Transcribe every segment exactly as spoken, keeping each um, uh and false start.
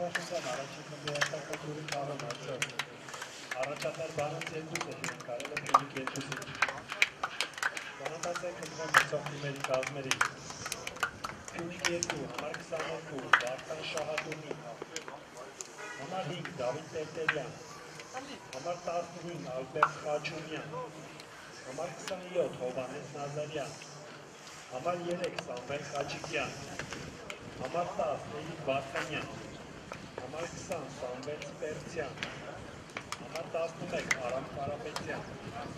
Աշոտյան առաջին խմբի հաստակատուրի կաղում արդյոք։ Առաջատար բանոց երկուս է են կարել է պինիկ երկուսի։ Բանատած է կնդրեմ մրցող թիմերի կազմերի։ Պինիկ երկու, համար քսաներկու, Վարդան Շահատունի, համար հինգ, Դավիթ Տերտերյան, համար տասնհինգ, Ալբերտ Խաչումյան, համար քսանյոթ, Հովհաննես Նազարյան, համար երեք, Սամվել Խաչիկյան, համար տասը, Էլիկ Վարդանյան, համար քսան, Սամվել Սպերցյան, համար տասնմեկ, Արամ Կարապետյան,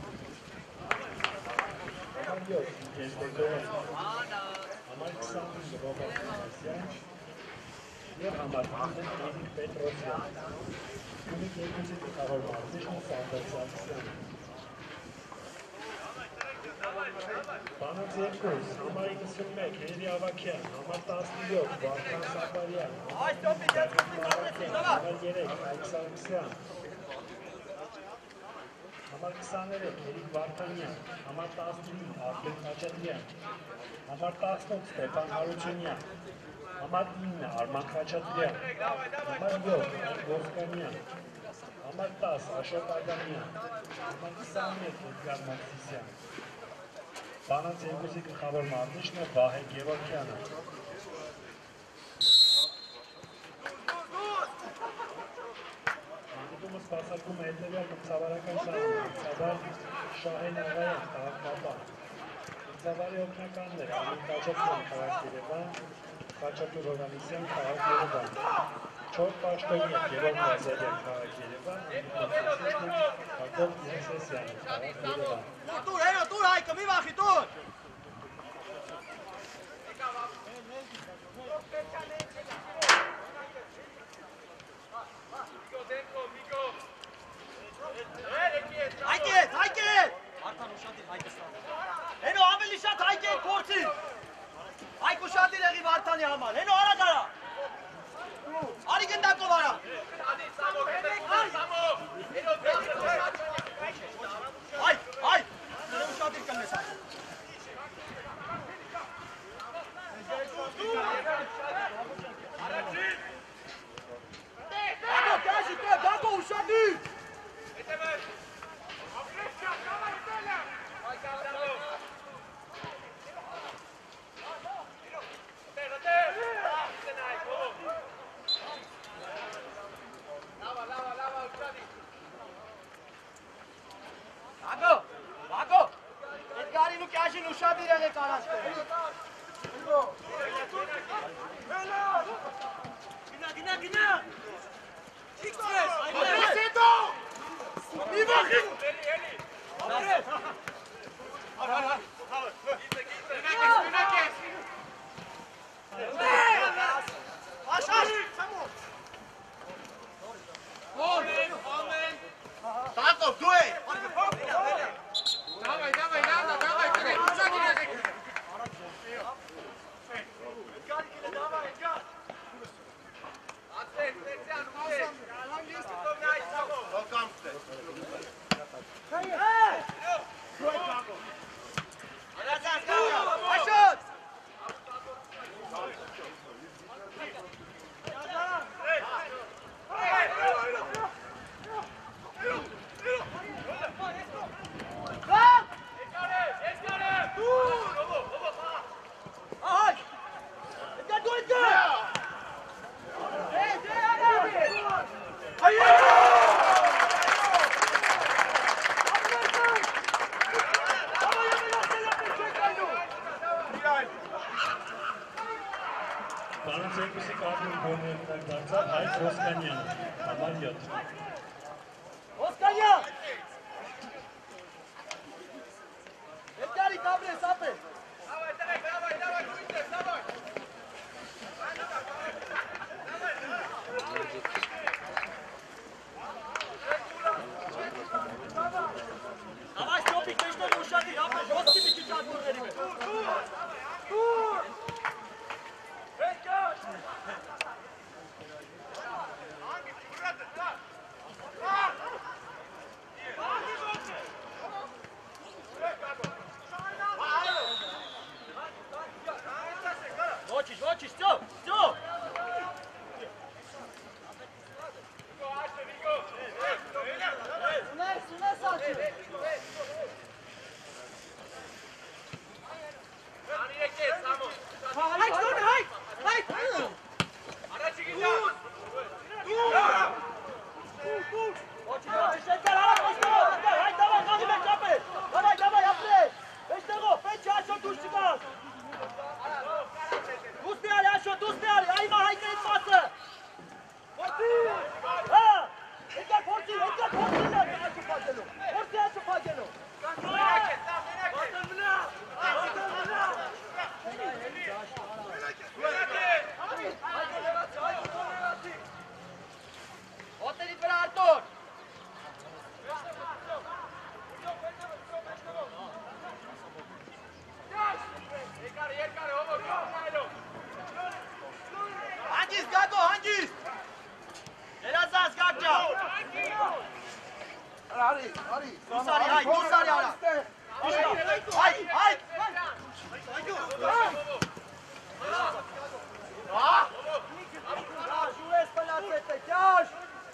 համար յոթ, Վիգեն Տեգորյան, համար քսանհինգ, Ռոբերտ Մեսյան և համար հինգ, Էլիկ Պետրոսյան, Պինիկ երկուսի գլխավոր մարզիչն Սամվել Սարգսյանը։ Բանոց երկուս, համար իննսունմեկ, Հենրի Ավագյան, համար տասնյոթ, Վարդան Սապարյան, համար երեք, Հայկ Սարգսյան, համար քսաներեք, Էրիկ Վարդանյան, համար տասնհինգ, Ալբերտ Խաչատրյան, համար տասնութ, Ստեփան Հարությունյան, համար ինը, Արման Խաչատրյան, համար յոթ, Ոսկանյան, համար տասը, Աշոտ Ադամյան, համար քսաներեք, Էդգար Մովսիսյան։ Բանոց երկուսի գլխավոր մարզիչն է Վահե Գևորգյանը։ Հանդիպումը սպասարկում է հետևյալ մրցավարական շահը, մրցավար Շահեն Աղայան, քաղաք Կապան, մրցավարի օգնականներ Ամին Խաչատրյան, քաղաք Երևան, Խաչատուր Հովհաննիսյան, քաղաք Երևան, չորս պաշտոնյա Գևորգ Ղազարյան, քաղաք Երևան, հանդիպում Հակոբ Նեսեսյանը, քաղաք Երևան։ Տուր, հենո, տուր, Հայկը, մի վախի, տուր։ Հայկետ, հայկետ։ Արդան ուշադիր Հայկը ստանդ։ Հենո, ավելի շատ Հայկետ կործի։ Հայկ ուշադիր եղի Վարդանի համար, հենո արա դարա։ Արի գնդակով արա։ Հայ, հայ, նրը ուշադիր կնես հայ։ Գագո, կաշի, գագո, ուշադիր։ Ուշադիր եղեք առաջները։ Գնա, գնա, գնա։ Չիքցես, այդպես հետո։ Մի վախի։ Ապրես։ Հար, հար, հար։ Գնակ ես, գնակ ես։ Աշաշ, սամոտ։ Ամեն, ամեն։ Տակով, դու է։ Давай, давай, давай, давай, давай, уходи, язык. Эдгар, давай, Эдгар. Ответ, Эдгар, ответ. Вспоминай того. Welcome. Эй! Стой, Пако. Назад, Пако. Пошёт. Բանոց երկուսի կազմում գոլներն դարձավ Հայկ Ոսկանյանը, համար յոթ։ Ոսկանյան! Էդգարի կաբրես, ապես! Давай, давай, давай, давай, Գույնտես, давай! Давай, Стёпик, ты что-то ушади, апес, жёсткий մի քիչ ակորների մեջ։ Տուր! Էդգար! Watch it, watch it, stop, stop! Ari, Ari. Dus Ari, hai, dus Ari, Ara. Hai, hai. Da, jouez pe la tete, chiar.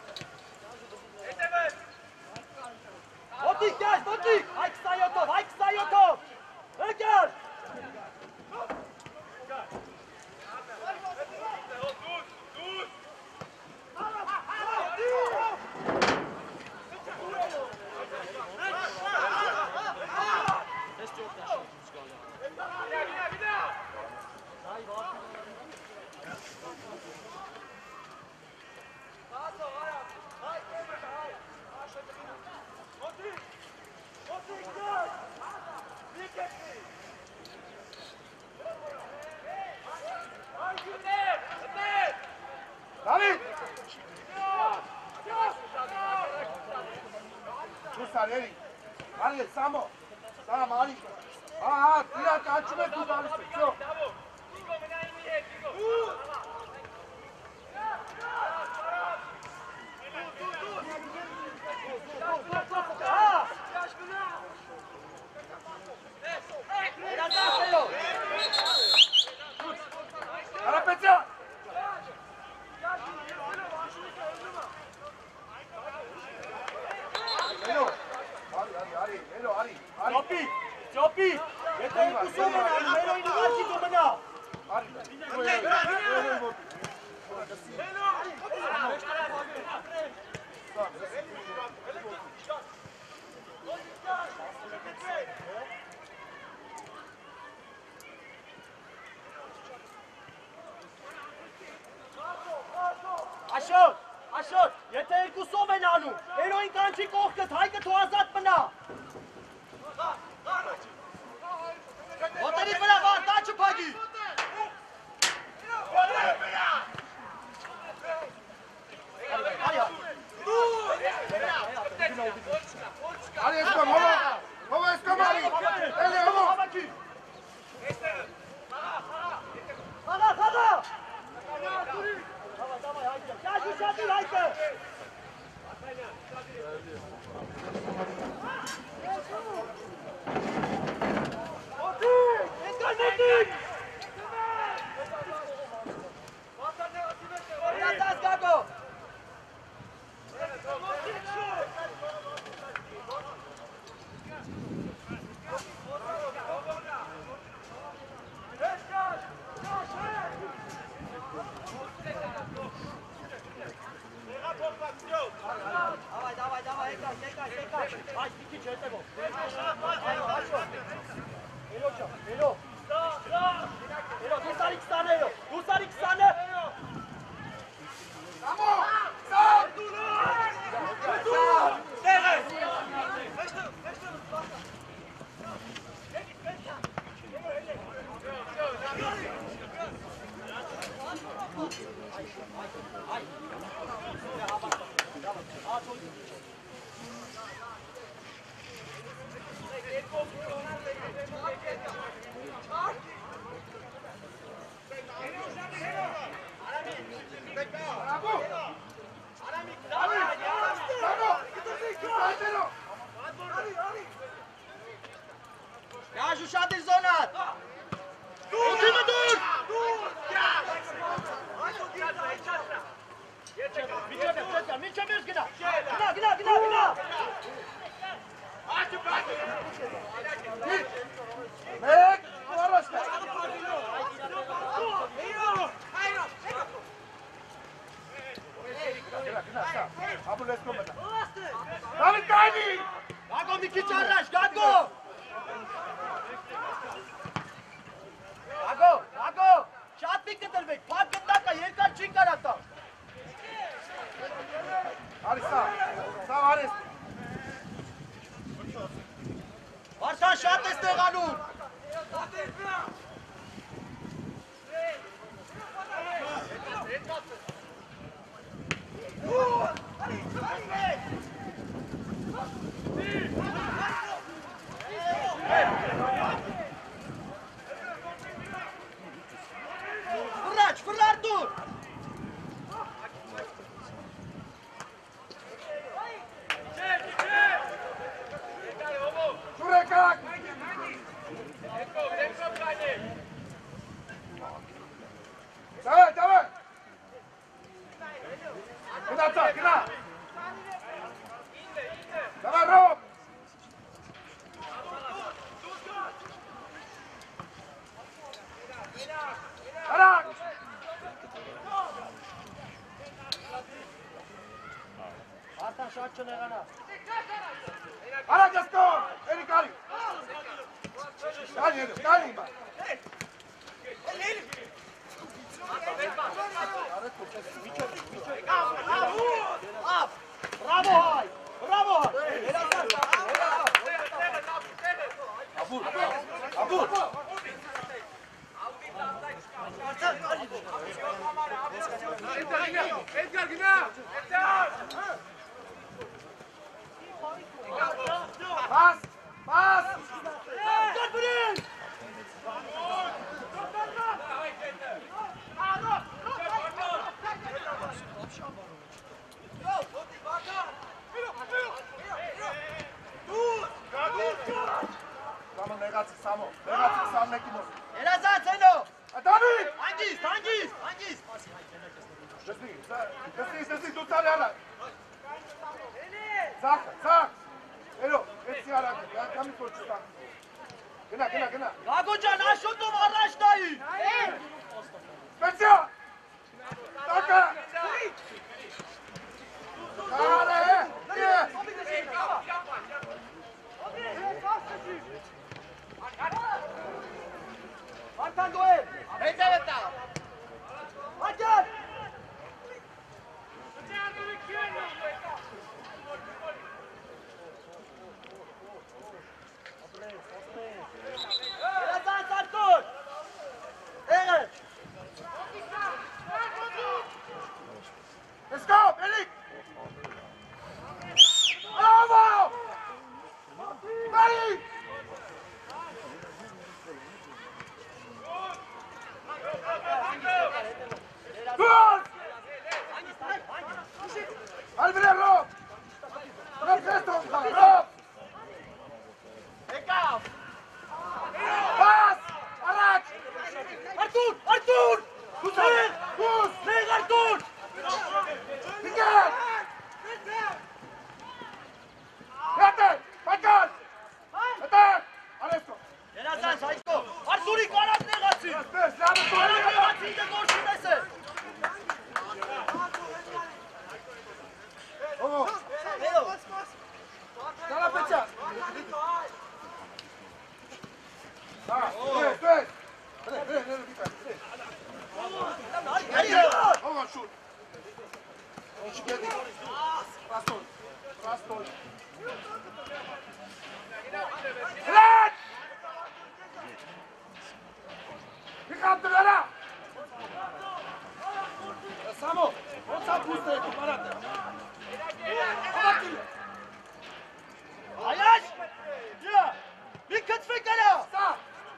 Botic, chiar, botic. Hai că stai eu top, hai că stai eu top. Chiar. David! Sus, Ari, Ari, samo, samo, Ari. Aha, tira kaçıme tut, Ari, все. Arapetça! Elo, Ari, Ari, Ari, Elo, Ari, Ari. Ciopi, Ciopi, este cu sumă, Melo inivații cu mâna. Ari, Așa, așa, este cu somenanul. Elo în canci corcat, hai că tu azat mâna. Otari pe la var, taci pagi. Ari, esko, movo, movo, esko, Ari. Ele, movo. Hada, hada. Давай, давай, haydi. Gel şu şadil, haydi. Otur! Eskal Metin! Biraz az Gago! Давай, давай, давай, ekran, ekran, ekran. Ay, iki çete bu. Ay, aç o. Elo hocam, Elo. Elo, Dursar iki tane Elo. Dursar iki tane. Samo, sam. Ya şu şadil zonat. Oturma dur. Milçe bir gina. Gina, gina, gina, gina. Mek, varlaşma. Abu, let's go, Mata. David, David! Gago, Miki Çarraş, Gago. Gago, Gago. Şat bitkidir bek. Fark etmez ka yer kar çin karatta. Ari, sağ. Sağ, Ari. Varsan şat este Ganur. Fırlaç, fırlar dur. Давай, давай! Куда так, куда? Давай, Ром! Арак! Artan şu açın egana. Арак, let's go! Eri kali! Kali, Eri, kali bak! Bravo hay! Bravo hay! Helal sen! Abur! Abur! Edgar, genau! Edgar! Pas! Pas! Samo, legaci, samo. Legaci, sam neki nos. Helal sen Seno! Adami! Hangis? Hangis? Hangis? Desni, desni, desni, tu stari Arak. Zaka, zak. Elo, etsi Arak. Ya kami koçu tak. Gena, gena, gena. Gagocan aşotum araçtayı! Specia! Taka! Kare! Nie! Artan Doğu! Bezeveta! Hakan! Helal sen Sartur! Evet! Let's go, Erik! Bravo! Erik! Dur! Albert, Rob! Rob, Preston, Rob! Ekaf! Pas! Arak! Artur! Artur! Buz! Buz! Ne Artur? Dikkat! Yatar! Bakar! Yatar! Aresto! Helal sen Sayko! Artur'u kanat ne kaçsın? Bez, lanet Kanat ne olsun! kaçsın de koşun Ovo! Helal! Sana peça! Ha, bez, bez! Bre, bre, bre, dikkat! Geliyor! Ovo şut! Hoş geldin! Raston! Raston! Lan! Dikkat dur! Samo! On sam puste, kuparate! Ayaş! Ya! Bir kıtfık geliyor! Sağ!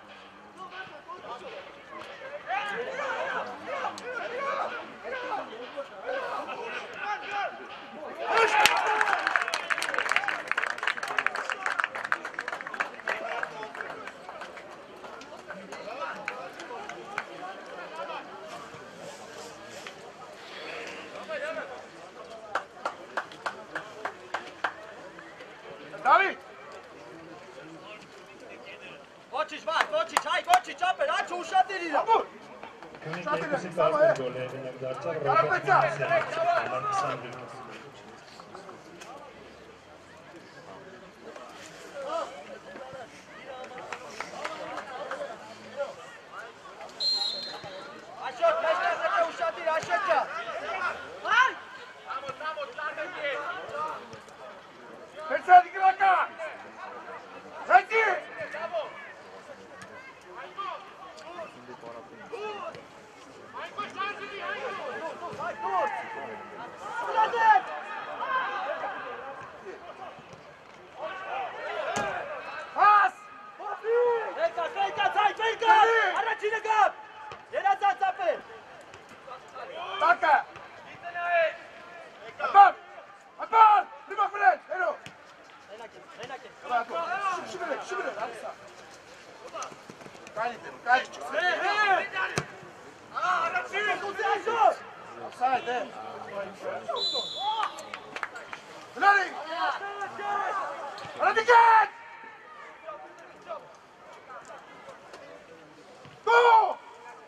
David! Kočić var, Kočić, aj Kočić opet, aj ću ušati ga! Abur! König Ekosik Alper golleri nagdarca Robert Manasya. Alexander Ašot, nešto će ušati, Ašotća! Peça igraka! Hadi! Ay dur! Sıradın! Offside, eh? Ready? Ready, get! Go!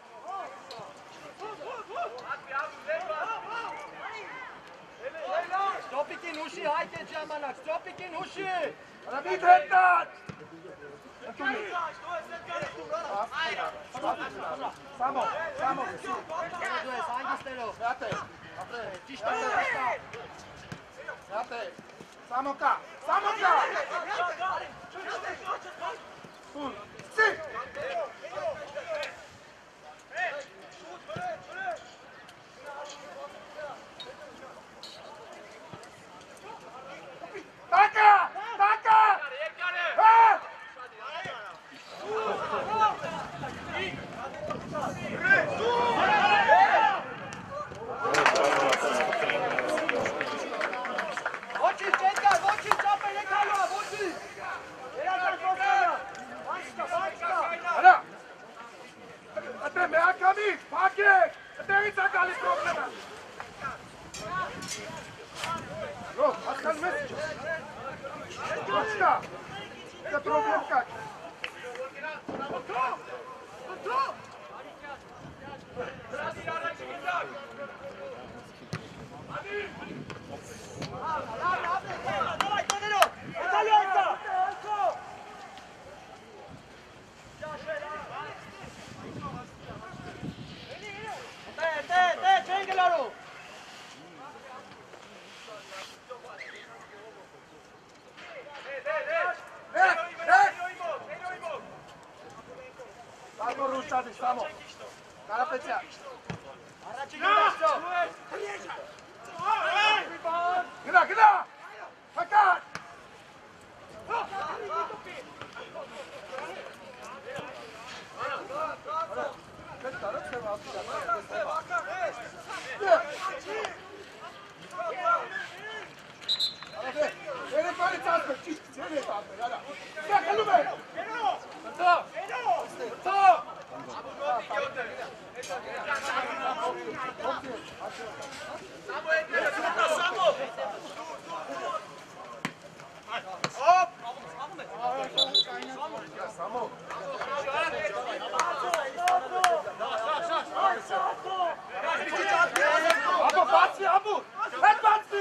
Stop it in Hushi, haydi Cemanak, stop it in Hushi! Ready, hit that! Samo, samo. Znate, čišta se rasta. Znate, samo ka, samo ka! Si! Taka! Taka! Ha! Voči, čekaj, voči, čapaj, nekaj, voči! Jedan sam postavlja! Vančka, vančka! Ana! Ate, me akami! Pake! Ate, ica gali problema! Ro, askan mesić! Vančka! Ate, problem kak? Давай, Tonino! Italijanta! Te, te, te, Cengelaru! Samo rušadi, samo! Karapeća! Arači Gdašćo! Gida, gida! Fakat! Ene pali caspe, čisti, cijene caspe, jada! Sve, kalube! To! To! Samo! Abo, baci, abo! Ed baci!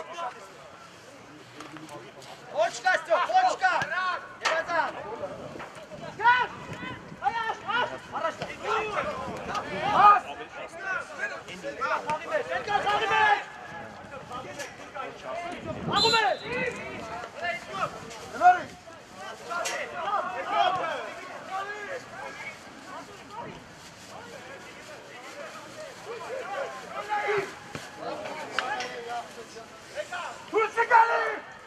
Počka, Stjo, počka! Jedan sam! Gaz! Ajaš, aš! Arašta! Pas! Zahime, Šenka, zahime! Agume! Nemari! Turşikali!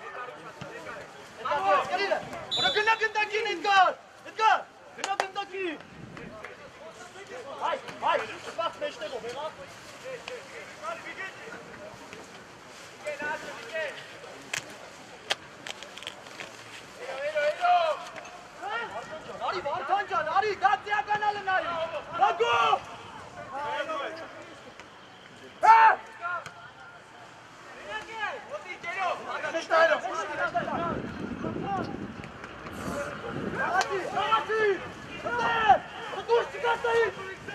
Ona gınakındaki Edgar! Edgar! Gınakındaki! Hay, hay! Bak beşte bu, bak! Nari, var kanca, nari! Gatsya kanalı nari! Bago! Ha! Myślałem! Hadi, hadi! Hadi! Dur, çıkartayım!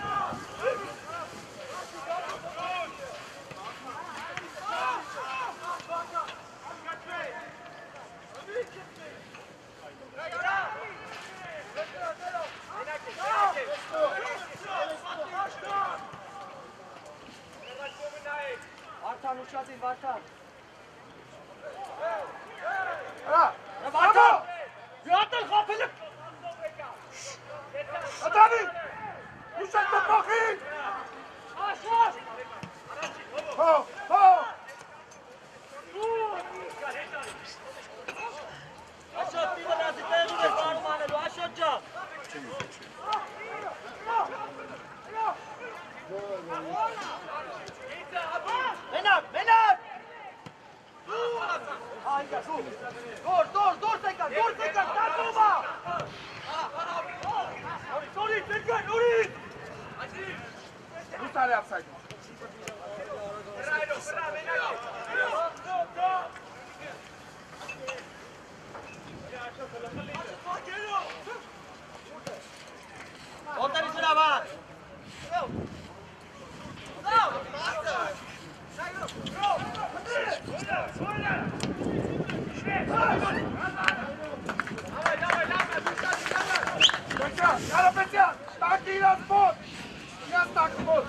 Vartan uçadın, Vartan! Ha! Ya Vartan! Yardım kapılıp! Adani! Uçak da bakayım! Aş, aş! Ho! Ho! Aşağı bir de naziklerini ve sarmanelu, aşağı! Menat, Menat! Hayda, dur! Dur, dur, dur tekrar, dur tekrar, sen durma! Nuri, Serkan, Nuri! Bir tane yapsaydın. Otteni sıra var. Pețean, iară Pețean! Stachi la spot! Ia stac spot!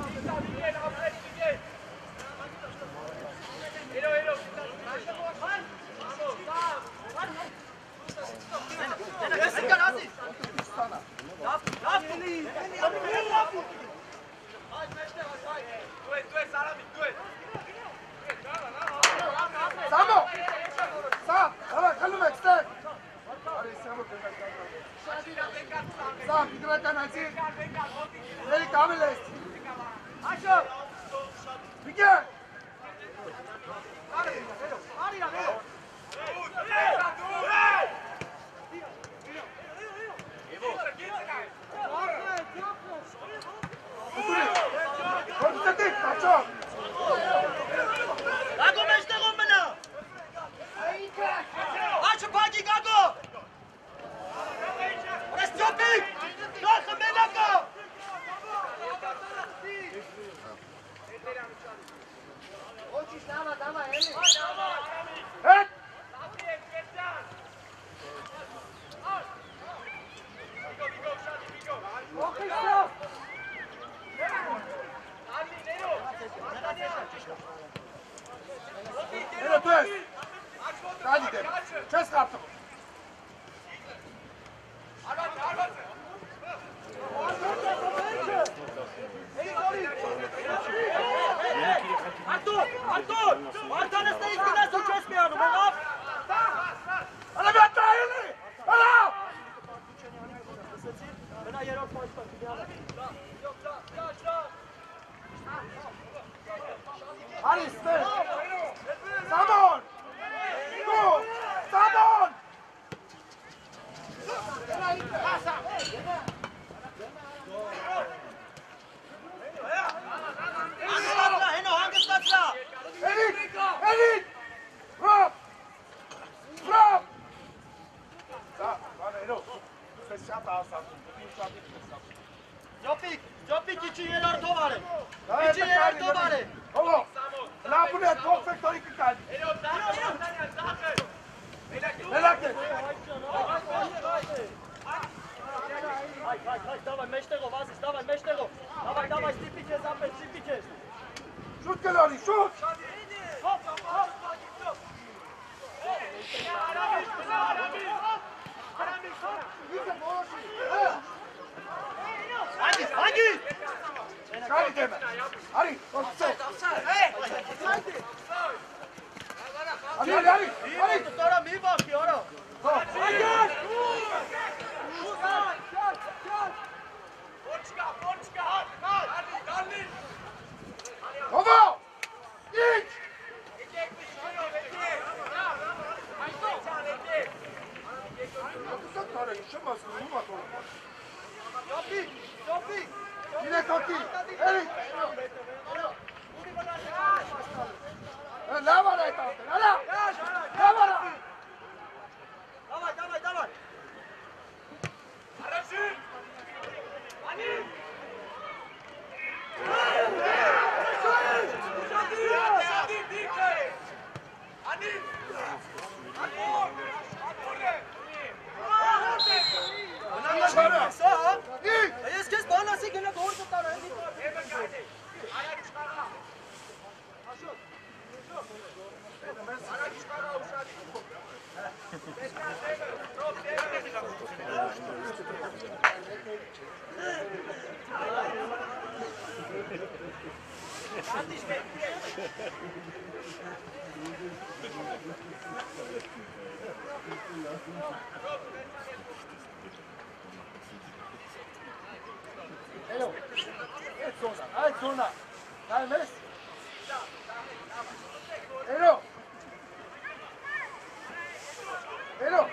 Samo! Sam! Давай, Kaluvek, stek! Sam, играй канати! Эй, Камилес! Ашо! Мигель! Konstantin, kaçıyor! Gago meşte gombana! Aç pagi Gago! Restopik! Kalkın Menako! Evet! Nero, tu jest! Radite! Čest kaptım! Artur! Artur! Artur ste istina su česmijanu, mogao? Ana bir hatta ayırlı! Ana! Hadi iste! Samon! Go! Samon! Hangi statla? Heno, hangi statla? Elit! Elit! Drop! Drop! Da, bana Eno. Ses şata alsam. Jopik! Jopik için yeler tovare! Da, İçin yeler tovare! Ovo! Lapu ne, dvog sektori kikali. Nelake! Haj, haj, haj, dawaj Meštero, Vasis, dawaj Meštero! Dawaj, dawaj, Stipiće, zapet, Stipiće! Šut Keloni, šut! Hop, hop! Hangi, hangi? Šali teme! Ari, dođi se! Ari, Ari, Ari! Ari! Sonra mi bakıyor o? Hayır! Ovo! İç! Sen tane yaşamazsın, uyumak olur. Jopik! Jopik! Yine Toki! Elit! Ne var ayet altın? Hala! Ne var? Dawaj, dawaj, dawaj! Jest kes bana se gene doğru tutar. Elo! Et sonra, et sonra! Gelmez! Elo! Elo!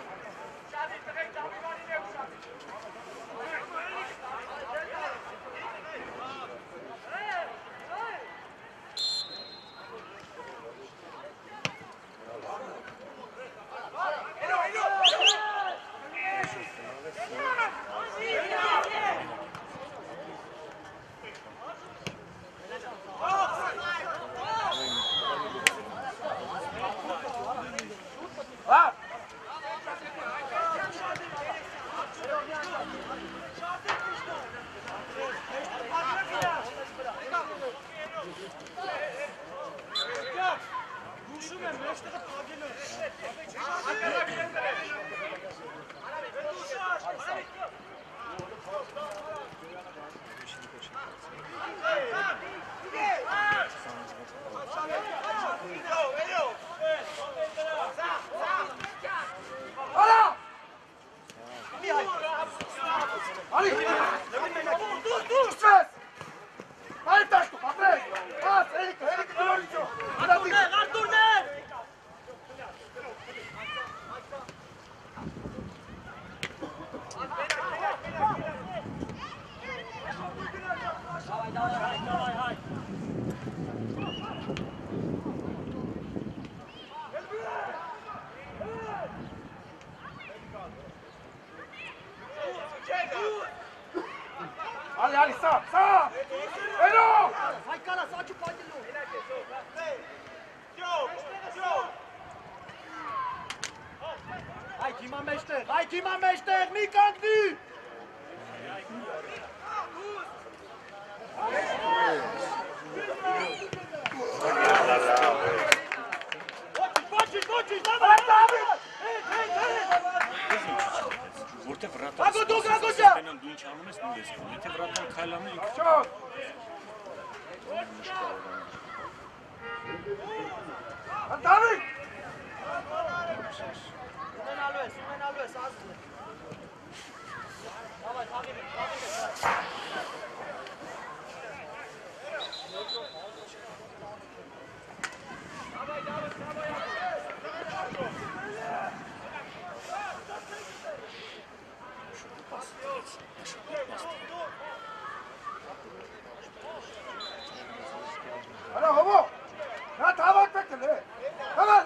Ali! Tu stres! Hai taștu, Patrei! Hai, Erică, Erică, tu lor nicio! Arturner, Arturner! Давай, давай, давай, давай! Ali, Ali, sap, sap! Eno! Hai, Cara, faci o parte lui! Hai, Tima Meister! Hai, Tima Meister! Niemand nu! Bocic, bocic, давай, давай! Ej, ej, ej! Որտե վրատը Ագո դու գագոջա։ Տենան դու ինչ անում ես նույնպես քո։ Եթե վրատան քայլանում ինքը Չոտ! Անտարիկ! Ունենալու ես, ունենալու ես, ազգ է։ Давай, թաղի, թաղի։ Alo, hobo! Na tavak bekle. Hemen.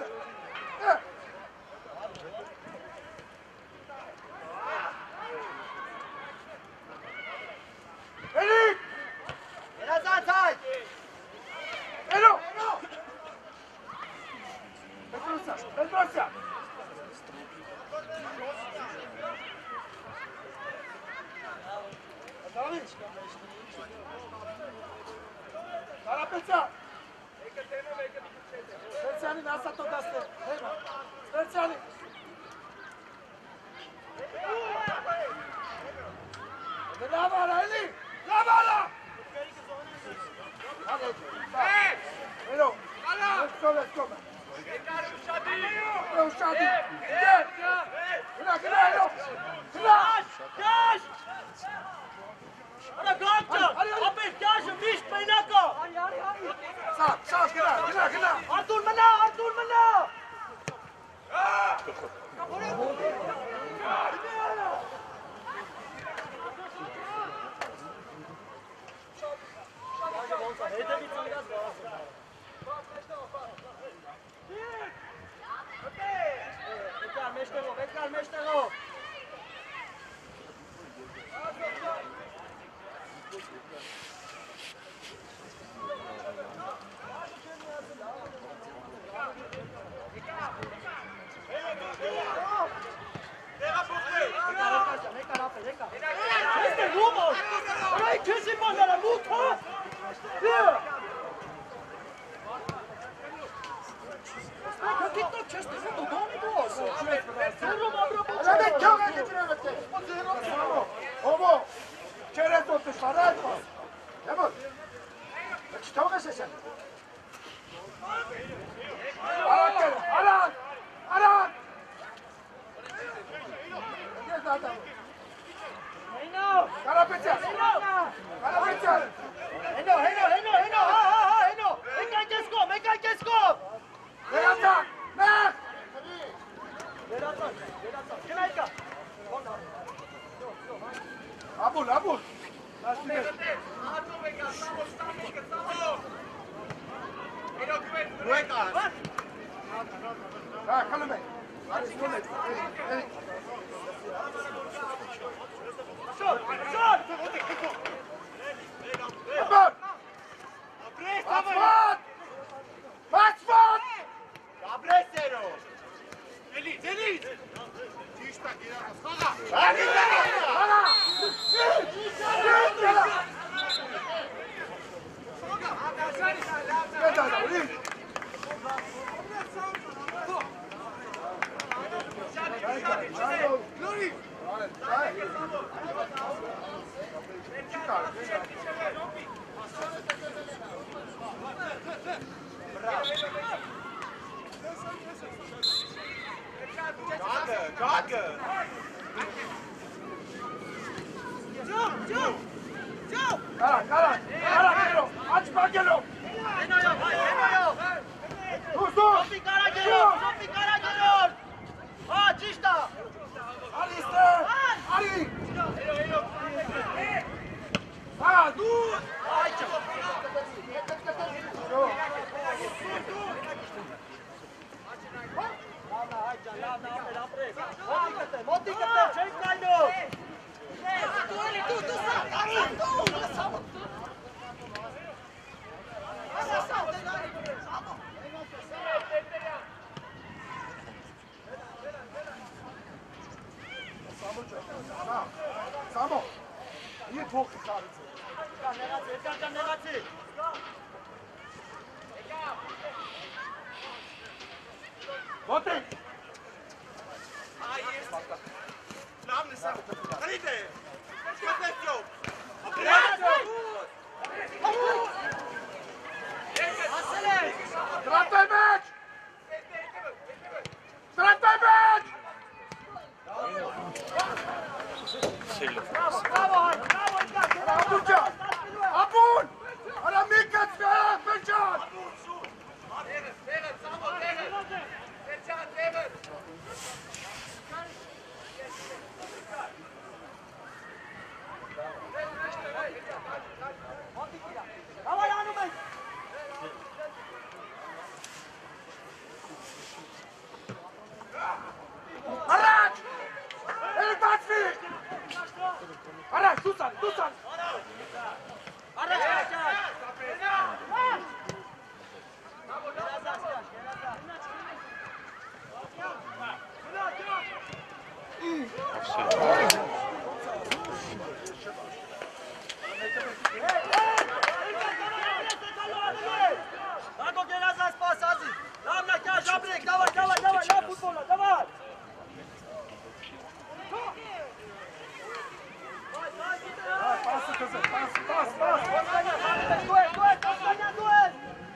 Elik! Biraz daha say. Elo! Petrosya, Petrosya. David. Karapetsa. Specijalni nasad to da ste. Specijalni. Lavala, Eli! Lavala! Elo! Let's go, let's go. Elo, Shadi! Gel! Gel, gel, Elo! Gel! Gel! Ana kalktı. Abi gel, nicht bei Nako. Sağ, sağ, gel, gel, gel. Artur Mana, Artur Mana. Bekler Meştero, bekler Meştero. Este Rumo! Hey, küss ihn mal, der Mut hat! Hier! Git doch, küss dich, du gar nicht los! Zero ma bro, Hadi çok getiremedik. O zero zero. Hobo. Çerez oldu şarat var. Ne bu? Kaç tavuk sen? Arat gel. Arat. Arat. Gel zaten. Heno! Karapetsa. Karapetsa. Heno, Heno, Heno, Heno! Ha, ha, ha, Heno! Mekaj Kesko, Mekaj Kesko! Verata. Ne? Verata, Verata. Kinayka. Abul, abul. Ha, kalme. Hadi söyle. Evet. Şut, şut! Abul. Pasfat. Pasfat. Abracero! Deli, deli! Hadi gel. Hala. Gel. Gel. Angelo! Enojo, hai, Enojo! Sus, sus! Nu pica Angelo, nu pica Angelo! Ha, Cista! Ari este! Ari! Ha, du! Aici! Lavna, aici, lavna, apre, apre! Motică-te, motică-te, ce-i calniu? Tu, tu, sa, sa, tu, sa, sa, Samo! Samo! Nije dvog starice. Generație, ca generație! Motiv! Lavne sam. Hrite! Skapetjo! Trataj meč! Trataj meč! Bravo, bravo, hai, bravo, Ara Abucan! Abun! Ara Mikat Sferat Becan! Давай, Anu, mai! Araç! El tasfi! Araç, Dusan, Dusan! Araç, araç, araç! Biraz az yaş, biraz az. Dago, teraz nas pas, Azi! Dam na każ, Abrek, dawaj, dawaj, dawaj, na futbola, dawaj! Pası kızım, pas, pas, pas! Duel, duel, Kostania, duel!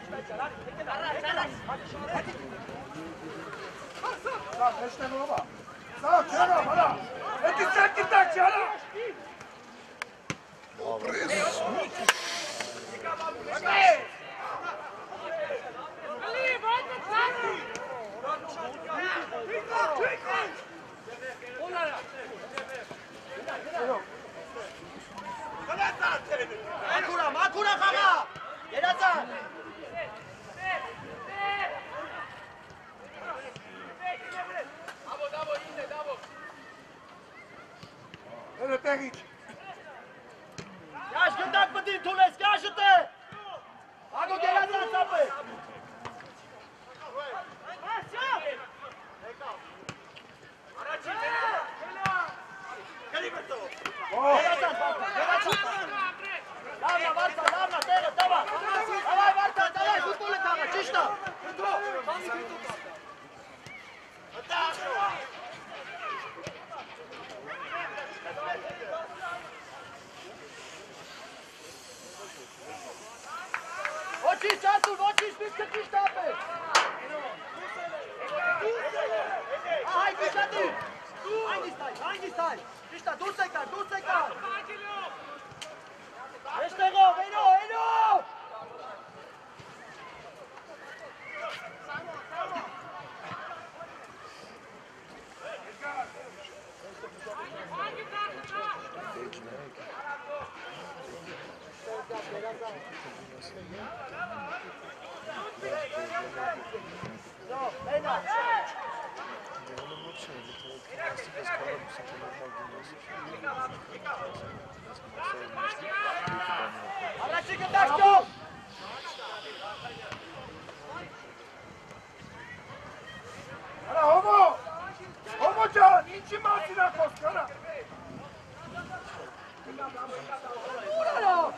Lan peşten baba! Sağ ol, Kerem, hala! Eti sen git lan, Kerem! Makura, makura kaka! Gerazan! Ele Tehic! Yaş gândac pe din Tules, ajută! Dago, Gerazan, sapă! Oh! Gerazan, sapă! Gerazan! Lavna, Varta, lavna, teren, dava! Давай, Varta, давай, futbolă, dava, cișta! Očiš, Asun, očiš, piška, cišta, apă! Hai, cișta, ti! Hai, ni stai, hai, ni stai! Cișta, du-se ca, du-se ca! Ești go, vino, vino! No, Lena! Araçı göndersin! Hala homo! Homo can! İçin masina koş, Kerem! Uralo!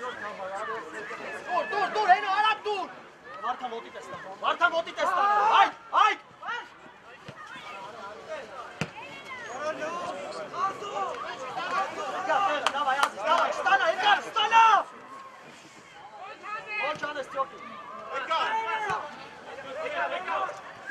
Dur, dur, dur, Eno, Arap dur! Vartan oti testan, Vartan oti testan, hayt, hayt! Edgar, dawaj, Aziz, dawaj, stana, Edgar, stana! Bądź Anes, Tiopi. Edgar! Edgar, Edgar!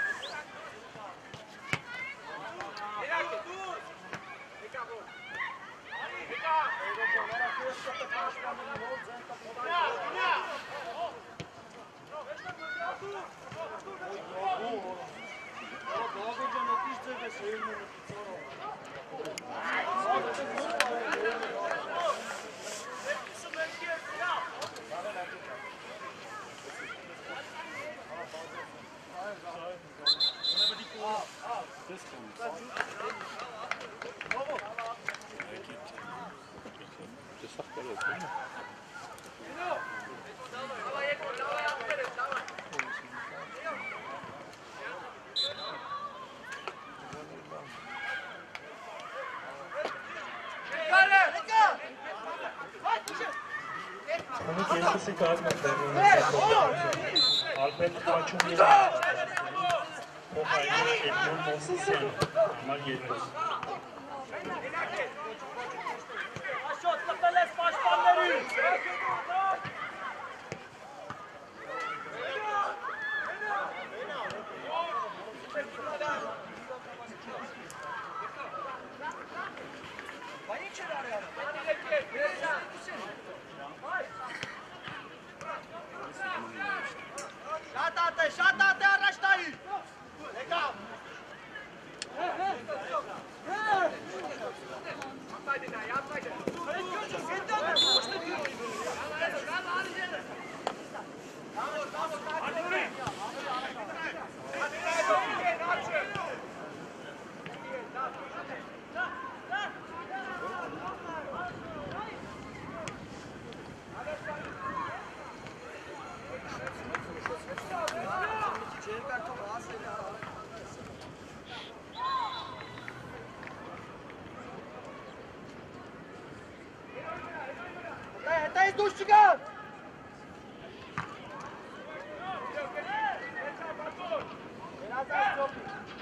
Onu kendisi kalkmadı. Albert Kaçun yine. O halde Edmond olsun sen. Ama gelmez. Aşağı tepeles başkanları! Şatate, şatate araçtayı! Legal! Dez duş çıkar! Biraz az çok.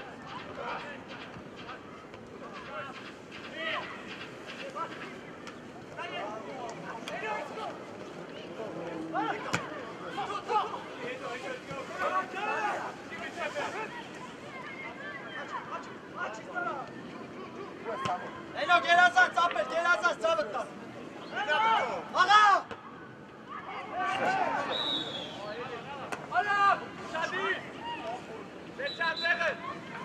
Eno, gel Hasan, sabret, gel Hasan, sabret lan. Aga! Arap! Şadi! Beşer verin!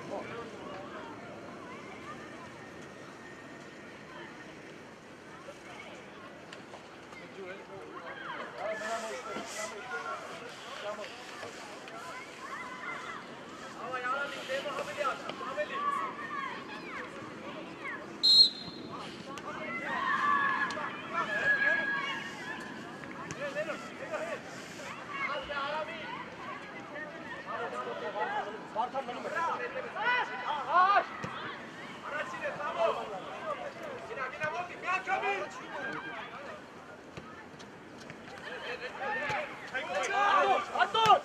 Ama yalan değil, bu hamile yapacağım, hamile. Vartan benim. Aç! Araç yine, tamam. Yine, yine vurdu, gel Kamil! Attur!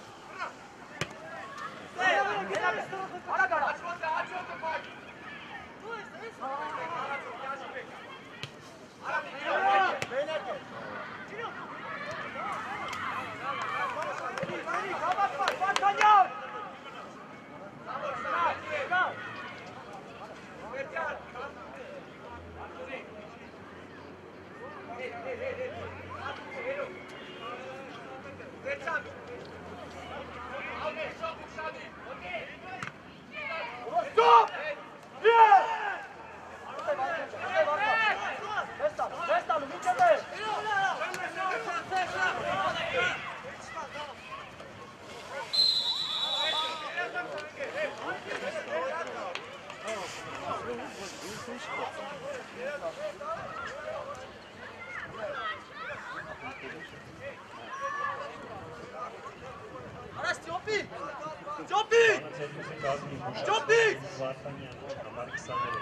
Ara kara. Aç oldu, aç oldu bak. Stop! Yeah! Restalo, restalo, vincete! Aras, Tiopi! Tiopi! Tiopi! Vartan yani. Ama kısa verir.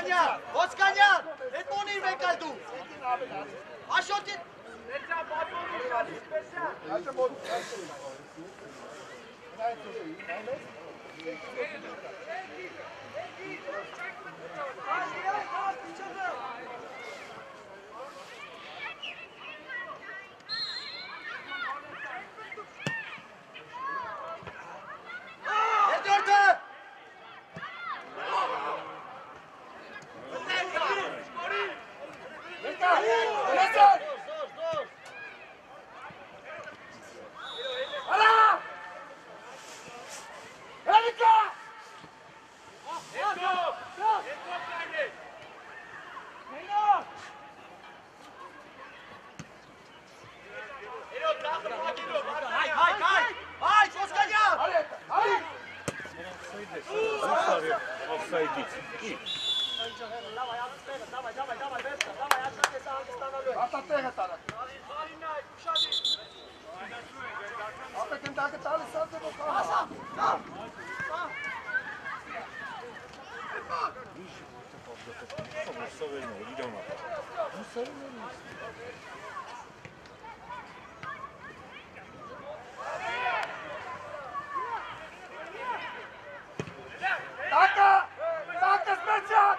Oskanyan, Oskanyan, et monir mekal du. Aşotit. Lecha Batoni Shadi special. Hadi mod. Et orta. Yeter. Yeter. Ala! Erika! Hay hay hay. Hay Oskanyan. Hadi, hadi. Offside. Давай, давай, давай, давай, давай, я сейчас сам стану. Asta tega tara. Apa kenda ke tali sate ko ka. Asa. Taka! Taka special!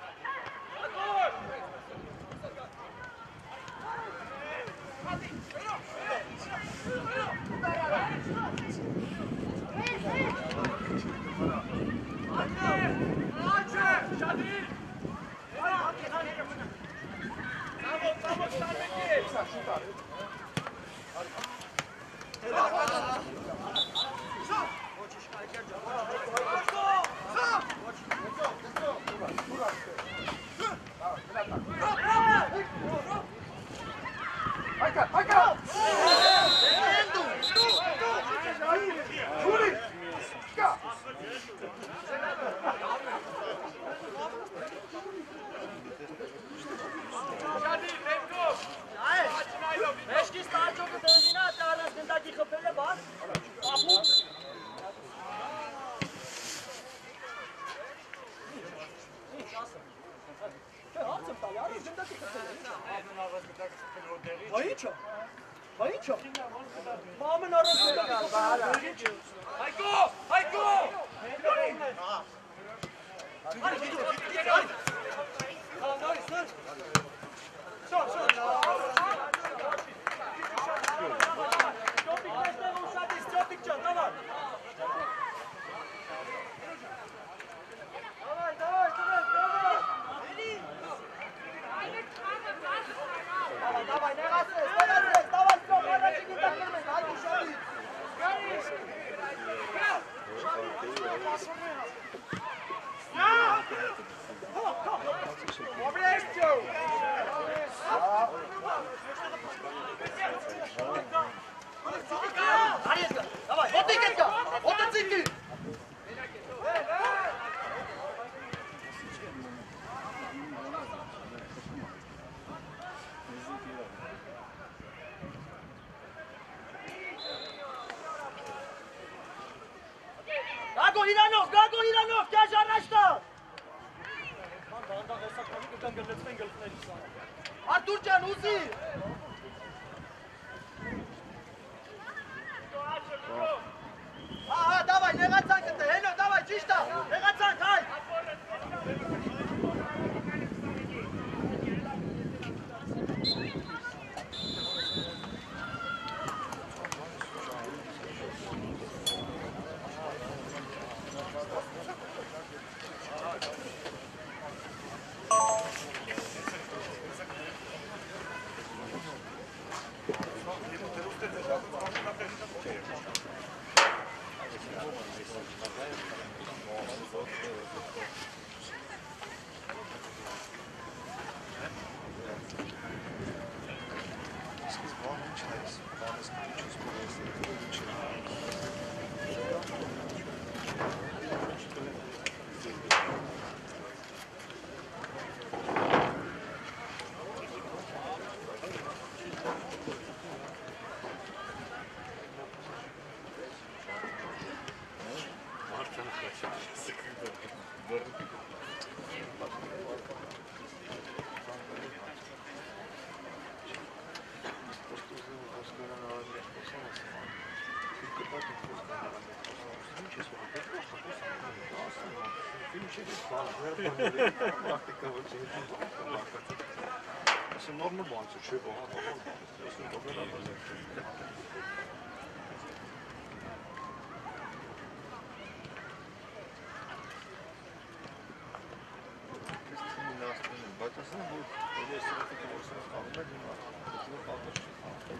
Hayka, hayka! Juli! Ska! Ești stai joc de zina, te arăți când ai hăpele bani? Apu. Aici? Aici? Mamă, n-arăți de Hayko! Hayko! Hadi gidiyor, gidiyor, hadi. Tamam, hadi, sür. Sür, sür. Stopik başta olsaydı, stopik can, tamam. Давай, давай, давай, давай. Давай, давай, не газes, не газes, давай, стоп, hadi çıkın takılmayın, hadi Şadi. Давай, вот и кетка, вот и цикли. Gago Iranov, Gago Iranov, gel araçta. Arturcan, Uzi. Aha, давай, не гацанкате, ено, давай, чишта, не гацанк, хай. Պրակտիկա ոչ չի հետո։ Ասում նորմալ բան չէ, չէ, բան, նորմալ բան։ Ասում նորմալ բան չէ։ Բայց ասում որ ես սրտի կորսած կարող եմ հիմա ոչ պատմել չի։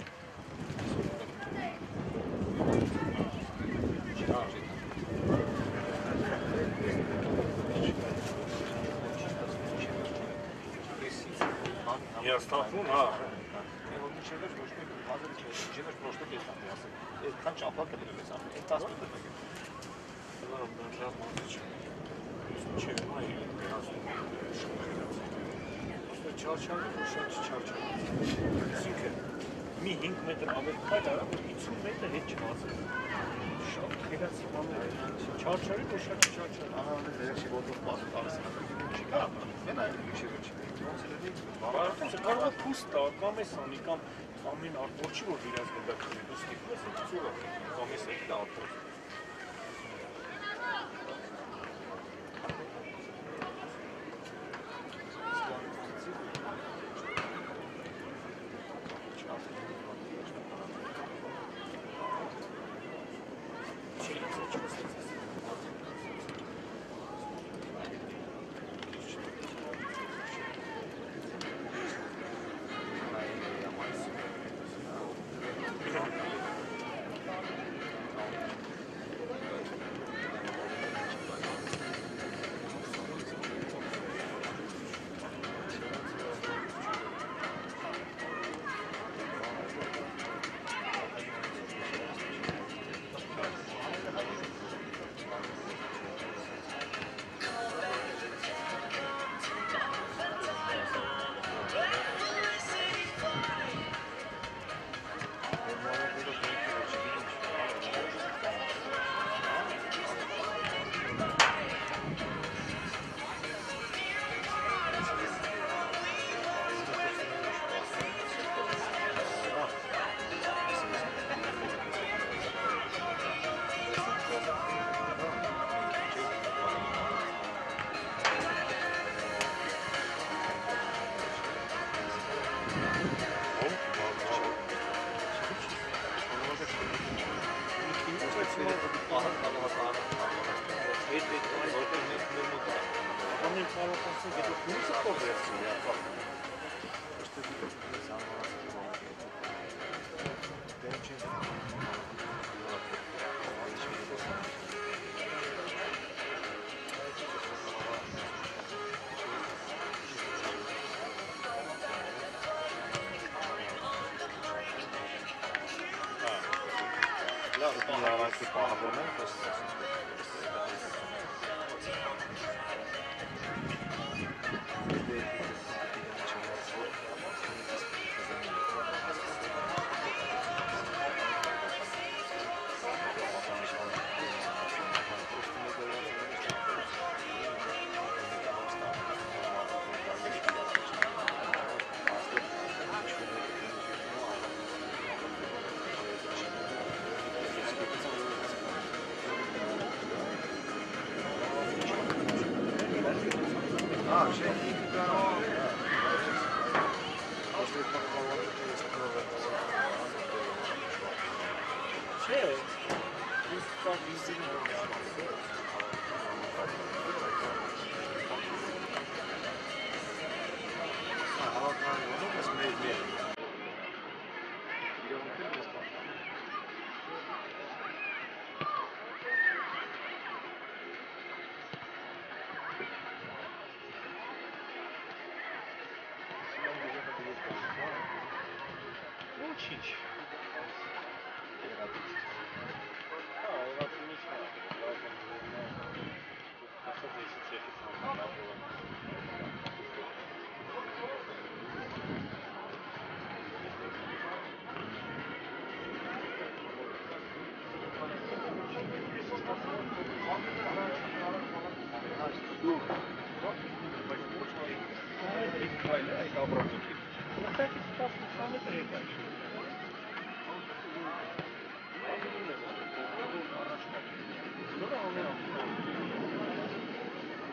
Я столкну, а. Вот ничего, что что хазар չէ, ничего, просто без там ясы։ Այդքան ճապակը դրել ես ամ, այդ տասը դրել եմ։ Լավ, դժվար մոտ չէ։ Չէ, մայ ասում եմ։ Ոստը չարչարի, ոչ չարչարի։ Այսինքն մի հինգ մետր ավելի քայլ արա, որ հինգ մետր հետ չմածի։ Շատ քերացի բան է։ Չարչարի, ոչ չարչարի։ Ահա նա դերք չի ոտով պասը տալիս նա։ Չի կարող։ Մեն այլ մի չի ոչ։ Ոնց լինի։ Բարոյական կարող է փուս տա, կամ էս անի, կամ ամեն արտոր չի որ իրաց գտա քնի, դու ստիպում ես ծուղը, կամ էս է դա արտոր։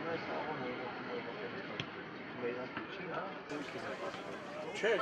Չէ,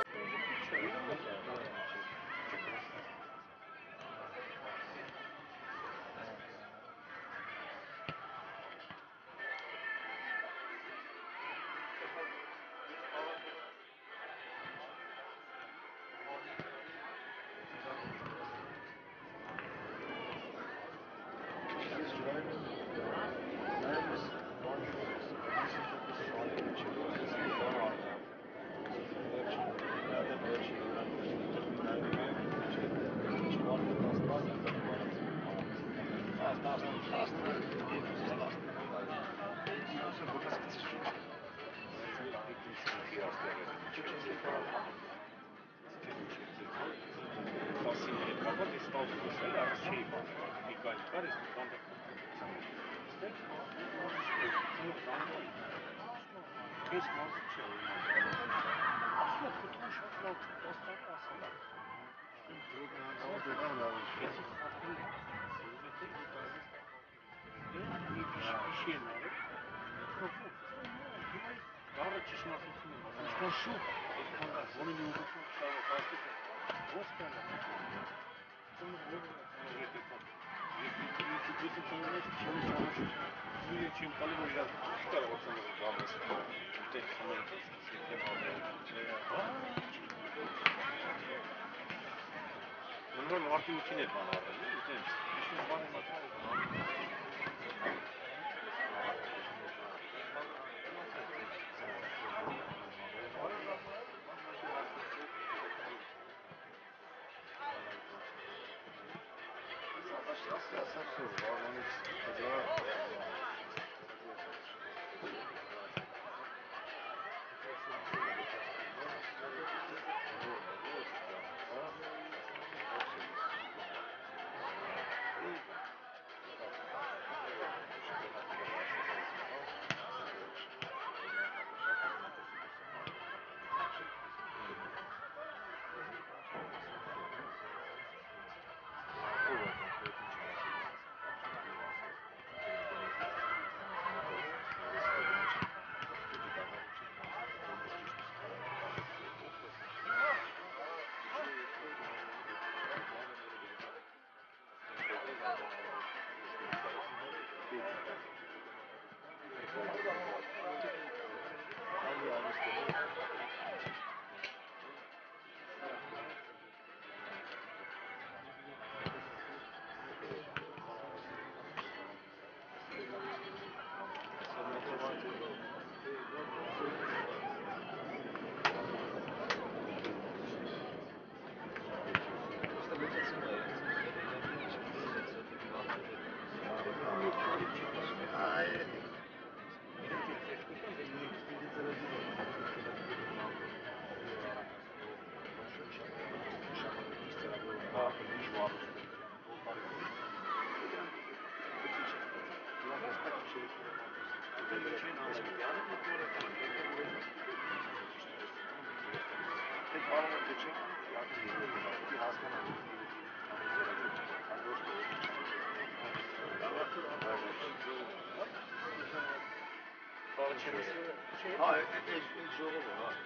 Normal martı için et bana orada. İşte var ya. Ha, el jogo bu ha.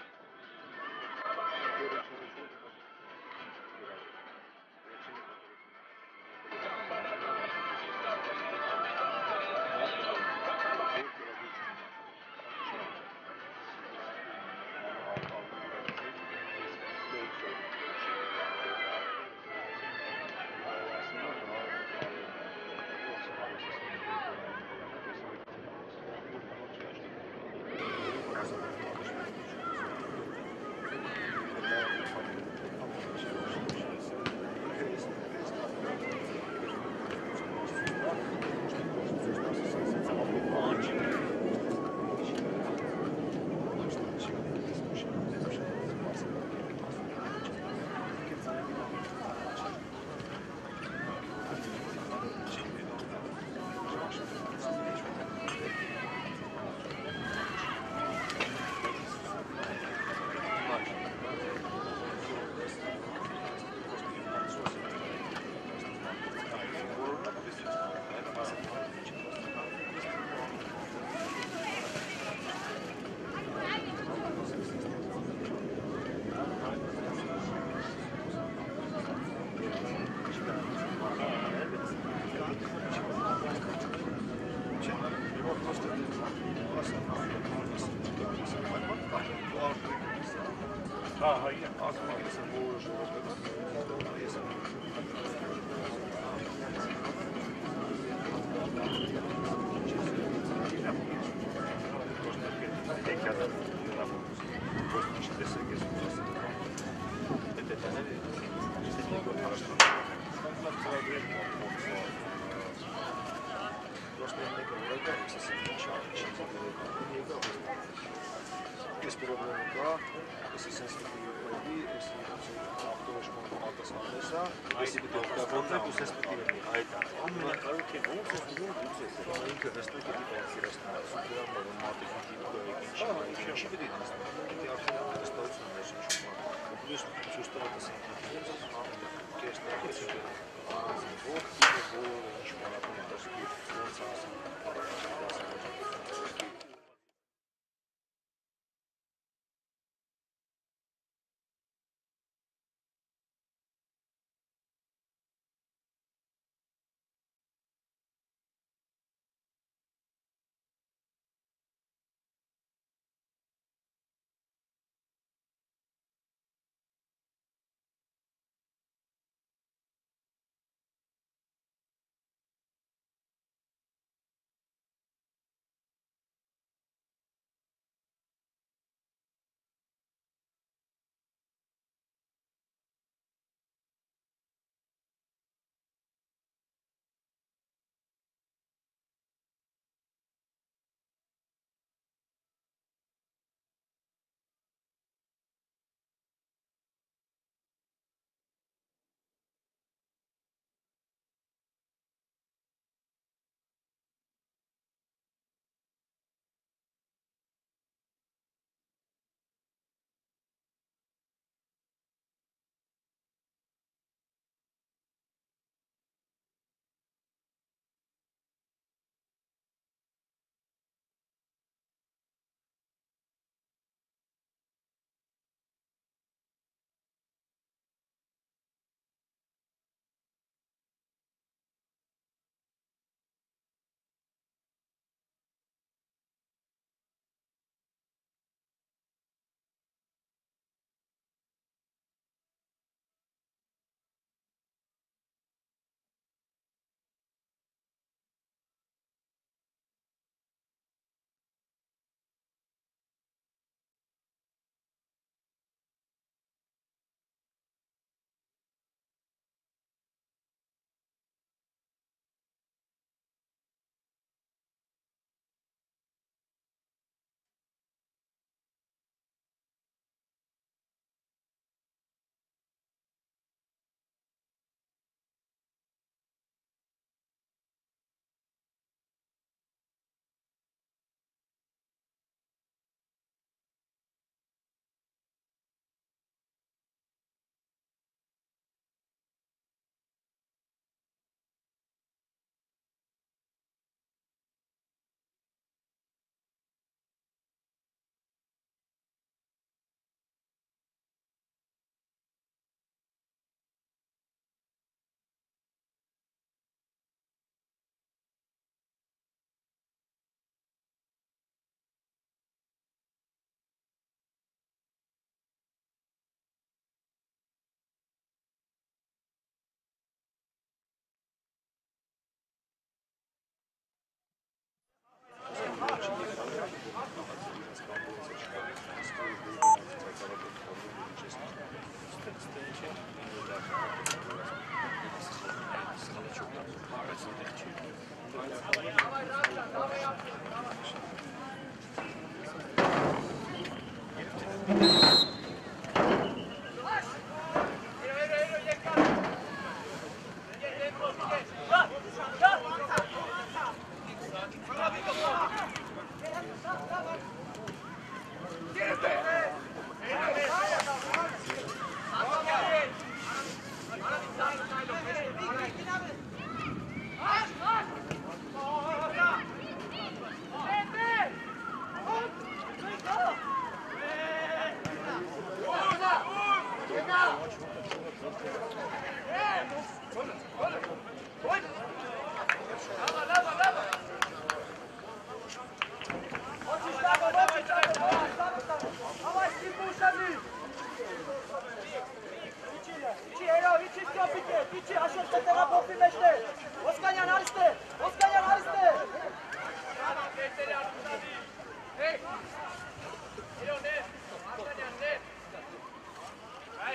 Ha, ha, ja, ağzıma girsin bu uğraşı. Есть проблема, да, если сенситивный пройди, если автобус может автосанesa, если бы ты работал, то сенситивный. А это, он меня кажется, он сенситивный, он интересно, как это интересно, супер, он маты, какие-то, чем видит, эти автобусы достаточно очень чувствуют. Плюс чувствовать сенситивность, кеста, если вот, и ничего, например, даже он сам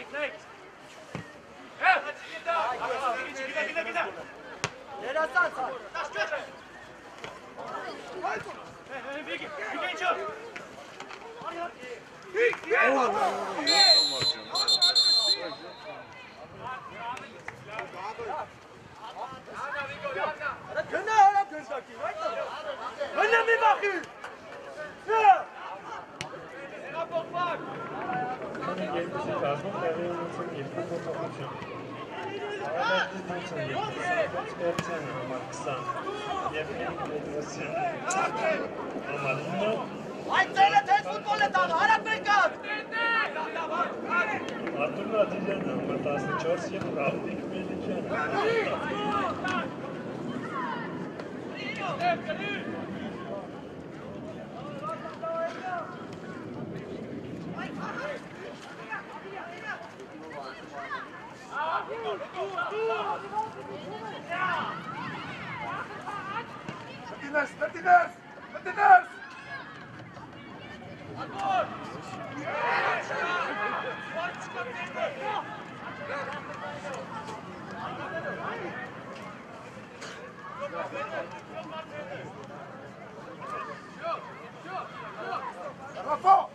Nereden sen? Gönne hala gözlaki. Gönne mi bakayım? Können gelb zu Versuch der Revolution geben. Fotofunktion. Hala Fotofunktion geben. Fotofunktion ama kısa. Yapayım Fotofunktion. Ama Lino. Ay söyle tez futbolle tanı. Arap Beykan. Artur'la Atilla'nın ama tasını çorsu yapıp aldı ekmeğini. Martinez, Martinez, Martinez! Rafa!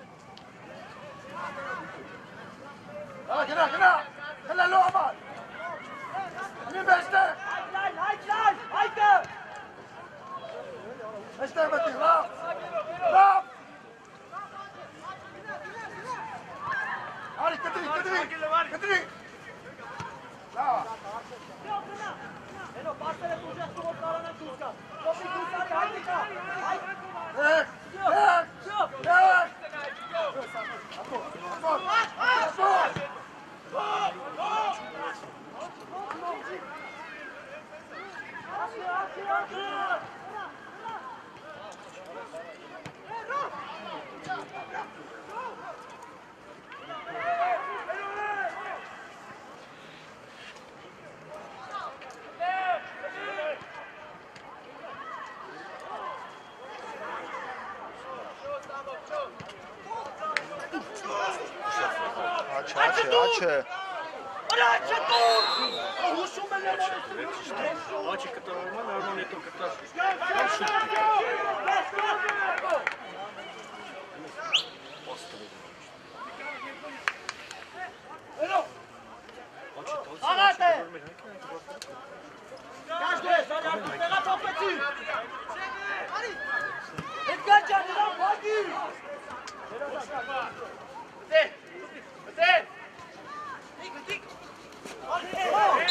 Hala kena, kena! Kena lo aman! Ini beste! Haydi haydi haydi. Beste mati, Raf! Raf! Hadi ketri, ketri! Ketri! La! Eno pasere tuđe su otvarana tuska. Topi tusari haydi ka. Haydi. Tek! Tek! Tek! Apo! Apo! Apo! Aç, aç, aç. Ora çetur. Huşum benle Aç, когда нормально, нормально, только так. Arate. Каждый, Саня, ты на топети. Edgar canına hadi. Hadi. Hadi. Dik dik. Hadi.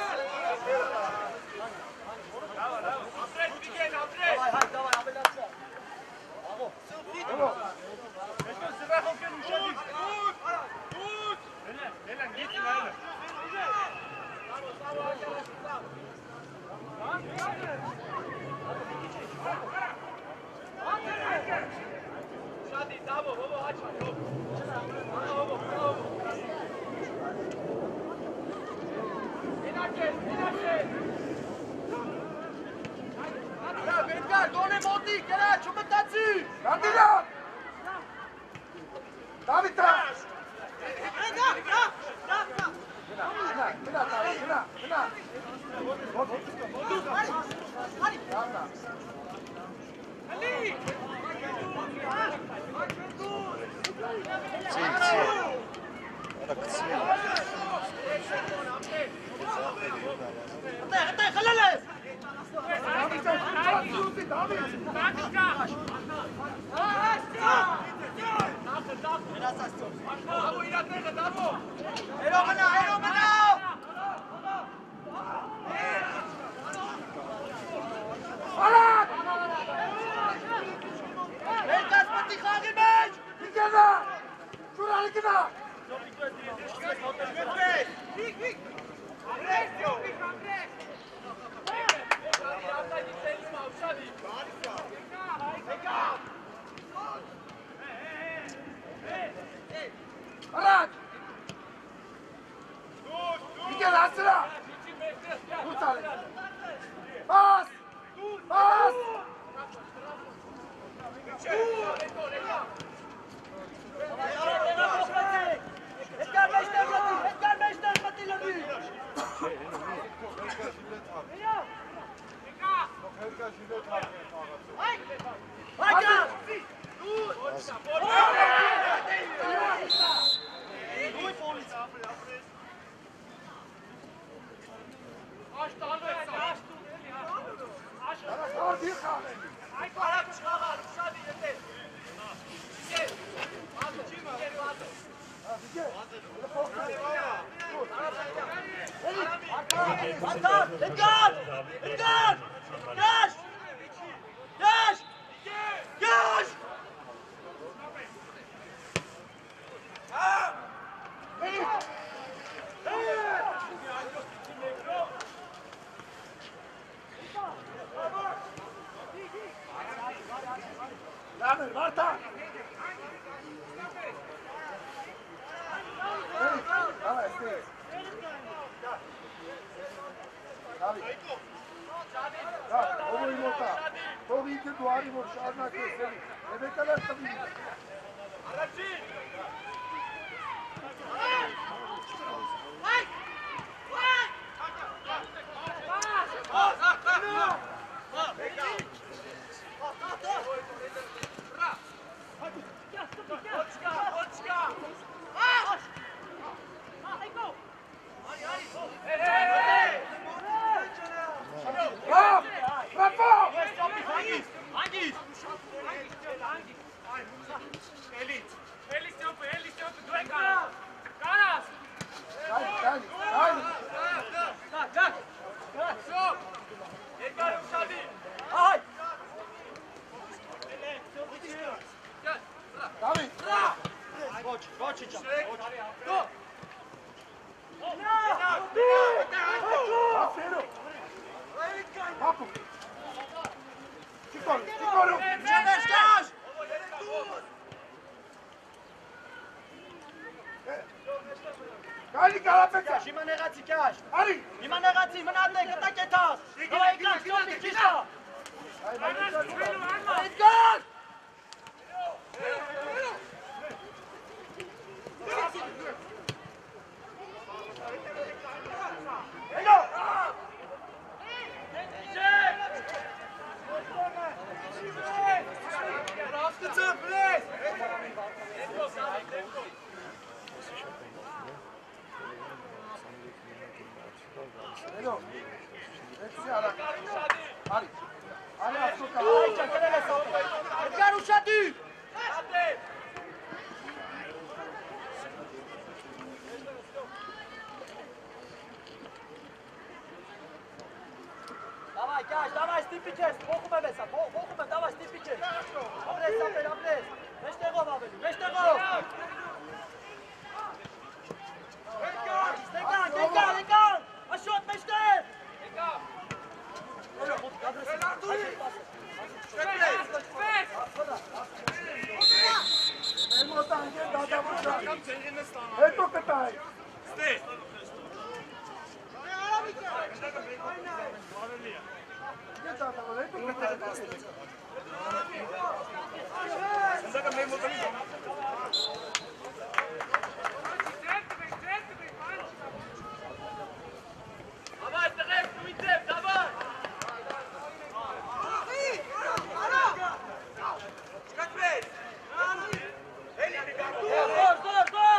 Давай, haydi, давай, апелляция. Bravo. Bravo! Edgar, dole moti, kera, čumetaci. Kandila! Davita! Da, da, da, da. Kena, kena, kena, kena! Hadi. Davita! Ци, ци. Так, ци. Hadi, hadi, halale. Davita! Davita! Davita! Eno mana, eno mana. Alat! Edgar spati khagi meč. Kena! Şuraya kena! Alat! Gel asla! Kurtar! Bas! Bas! Edgar beş devleti. Arkan! Dikkat! Dikkat! Yaş! Yaş! Yaş! Lamer, Marta! Давай, здесь. Давай. Да, ovo imota. To vidite duarimo šarna koje sedi. Ne beka da sam vidio. Давай, Каш, давай, стипичес, бокуме беса, бокуме, давай, стипичес. Абрес, абрес, абрес. Веште го, бабели, веште го. Стеган, стеган, стеган. Ашот, веште. Стеган. Ето катай! Сте! Давай, Терек, комитет, давай! Зор, зор, зор!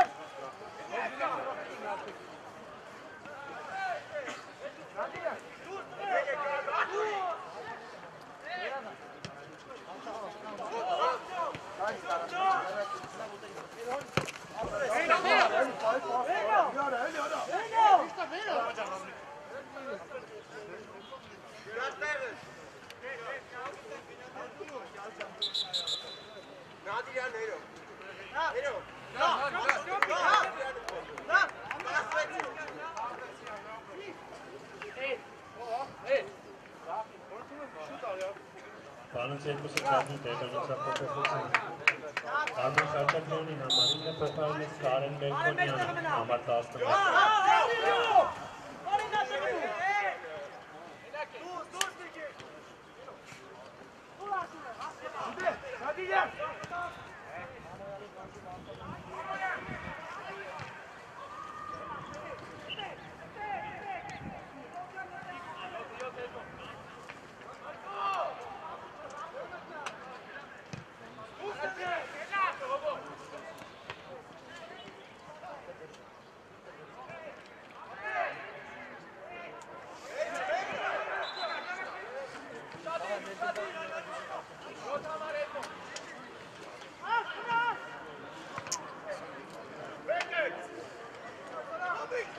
Պանոց երկուսը կազմի տեղանոցա փոփոխություն։ Արման Խաչատրյանին համարինը փոխարինեց Կարեն Բերքոնյանը համար տասնմեկ։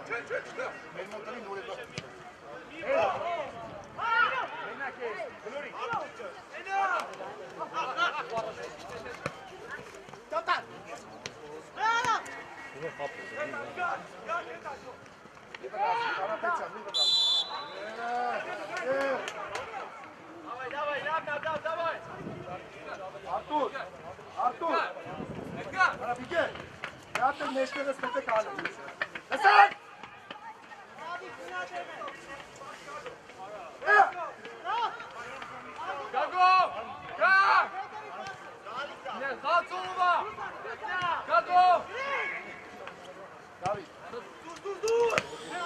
Artur! Artur! Ara bige! Iată nește respecte cală! Lăsați! Gago! Gag! Ne, dați urma! Gago! David! Dur dur dur!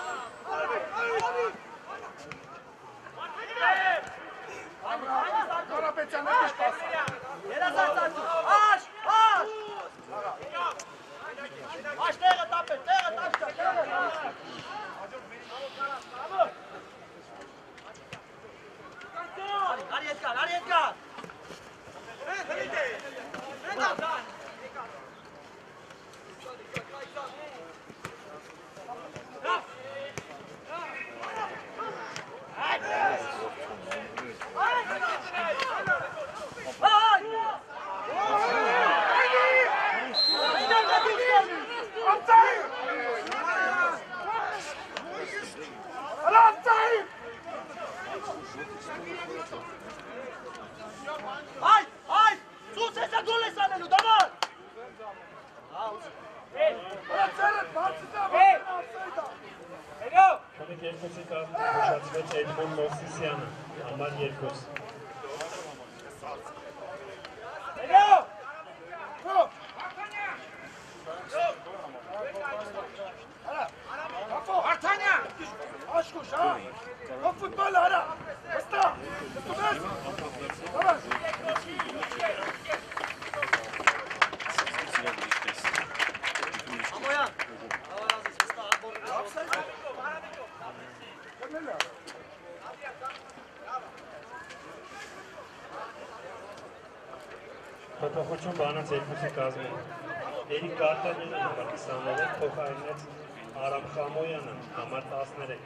Doar pe ți-am dat pasa! Era să-ți Aș! Aș! Aș, teră, tape, teră, tape, teră! Are Edgar, are Edgar! Hai, hai! Sus, essa gole să ne davai! Քանեք երկուսի կազմը փոխացվեց Էդմոն Մովսիսյանը, համար երկուս։ Artanya! Aşk kuş ha! O futbol ara! Usta! Usta! Tamam! Amoyan! Allah razı olsun. Usta, abone ol. Փոփոխություն բանած երկուսի կազմում։ Էրիկ Գարտանյանը համար քսաներեք փոխարինեց Արամ Խամոյանը համար տասներեք։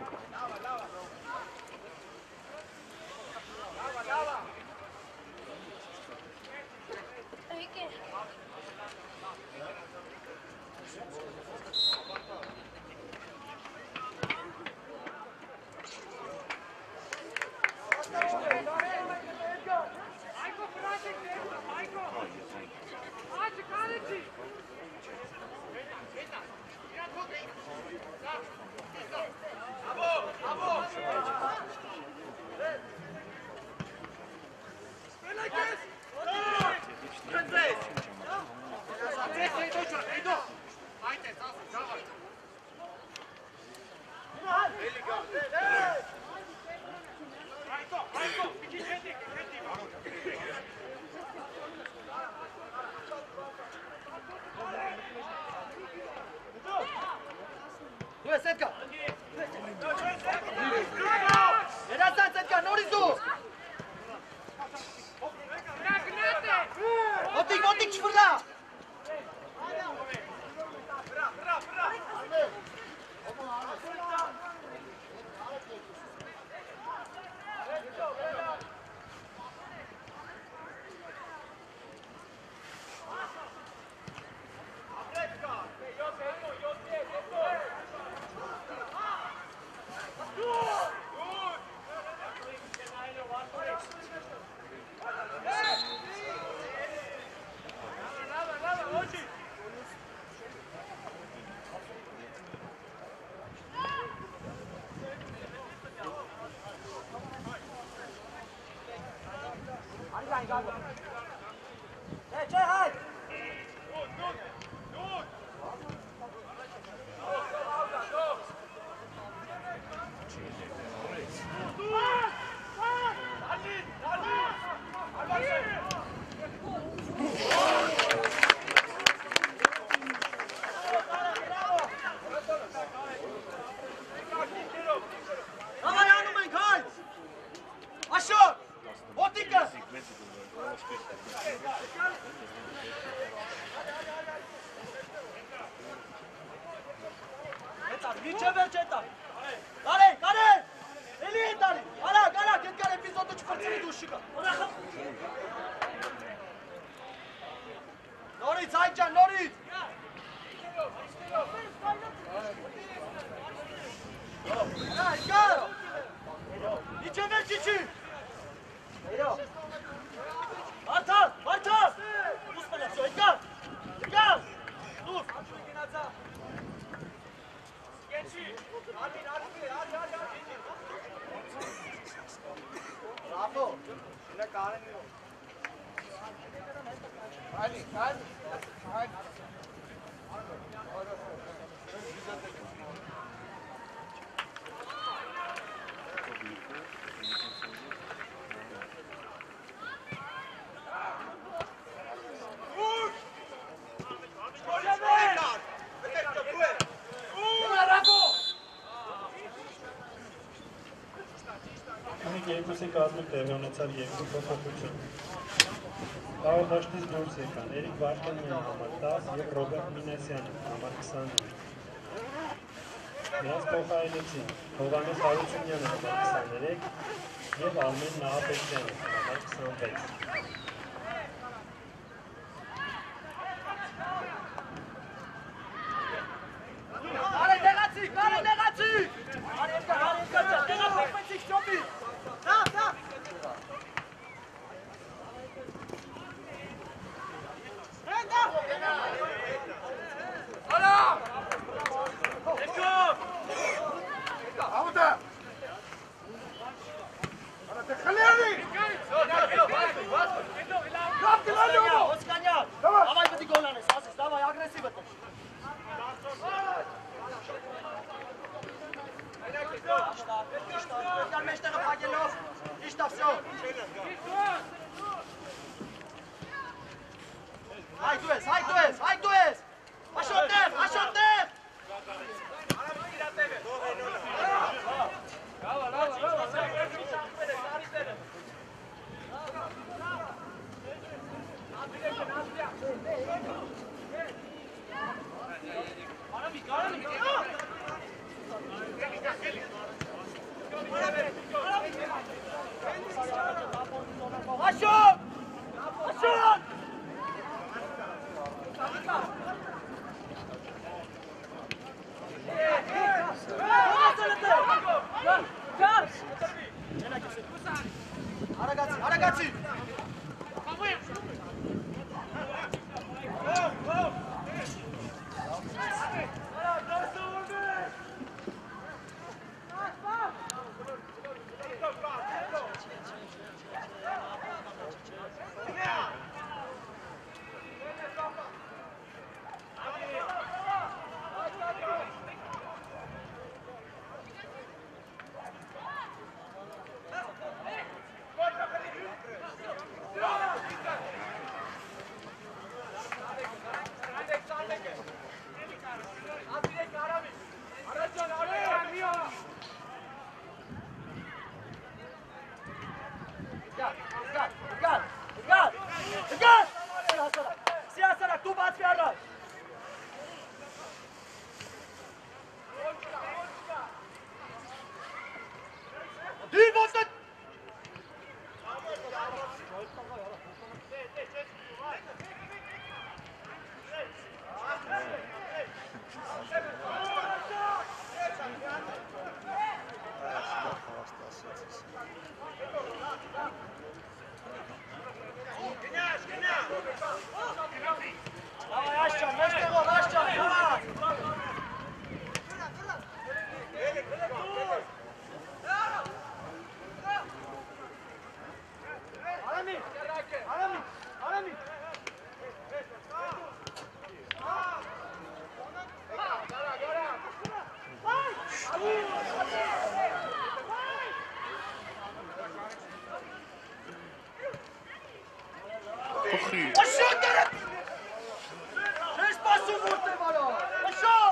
Otik, otik, çfırla! Hey, çay hay! Ama yanımayın kay! Aşağı! Otika! Niçe verçeta? Kare, kare! Eli dali. Ara, ara, git kare epizodu çıkartsın duşuka. Norit, Aycan, Norit! Ara, Edgar! Niçe ver çiçi? Marta, Marta! Dur bana, Edgar! Edgar! Dur! Bravo! Hadi, hadi. Hadi. Երկուսի կազմում տեղի ունեցավ երկու փոփոխություն։ Տարօրինակ դուրս եկան Էրիկ Վարդանյանը համար տասը և Ռոբերտ Մինասյանը համար քսաներեք։ Նրանց փոխարինեցին Հովհաննես Հարությունյանը համար քսաներեք և Արմեն Նահապետյանը համար քսանվեց։ Kare, negativ, kare, negativ! Kare, Edgar, kare, Edgar, Edgar, perfektik, çok iyi! Da, da! Ara! Avuda. Ara te khaliani. Yaptı lan Oskanya, oğlum. Oskanya! Tamam. Davay bedi golane, sasiz, davay, agresiv et. İşte, işte, Edgar meştere Pagelov. İşte, все. Hai tu es, hai tu es, hai tu es! Așoter, așoter! Așot! Așot! Ragazzi, ragazzi! Așot, dar... Ești pasul multe, mă rog! Așot!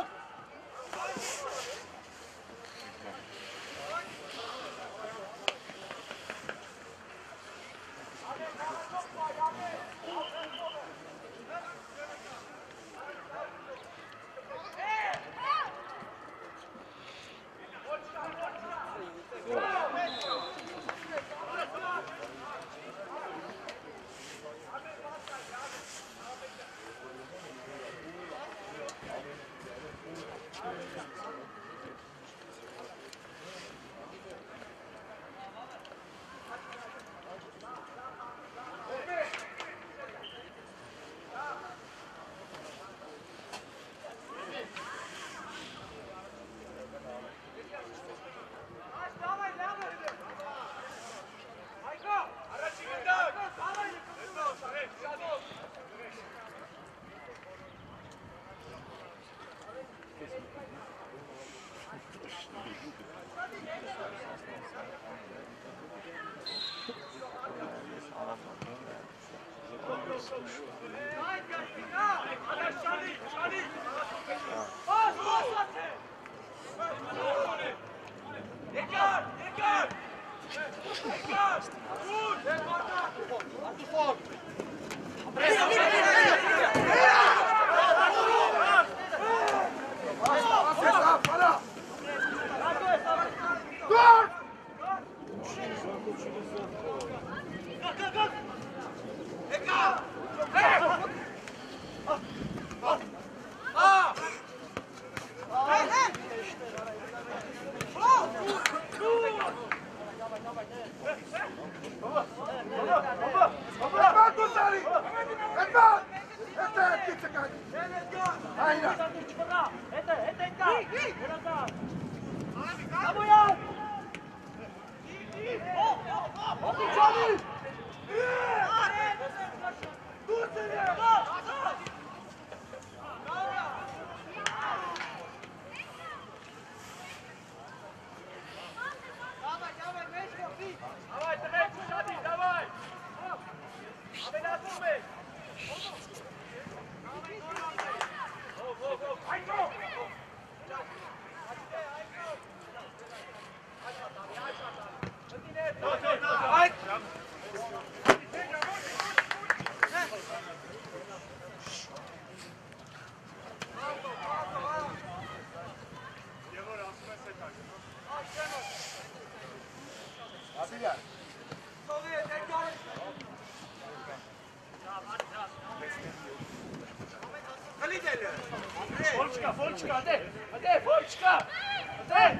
Volčka, Volčka, ade, ade, Volčka, ade.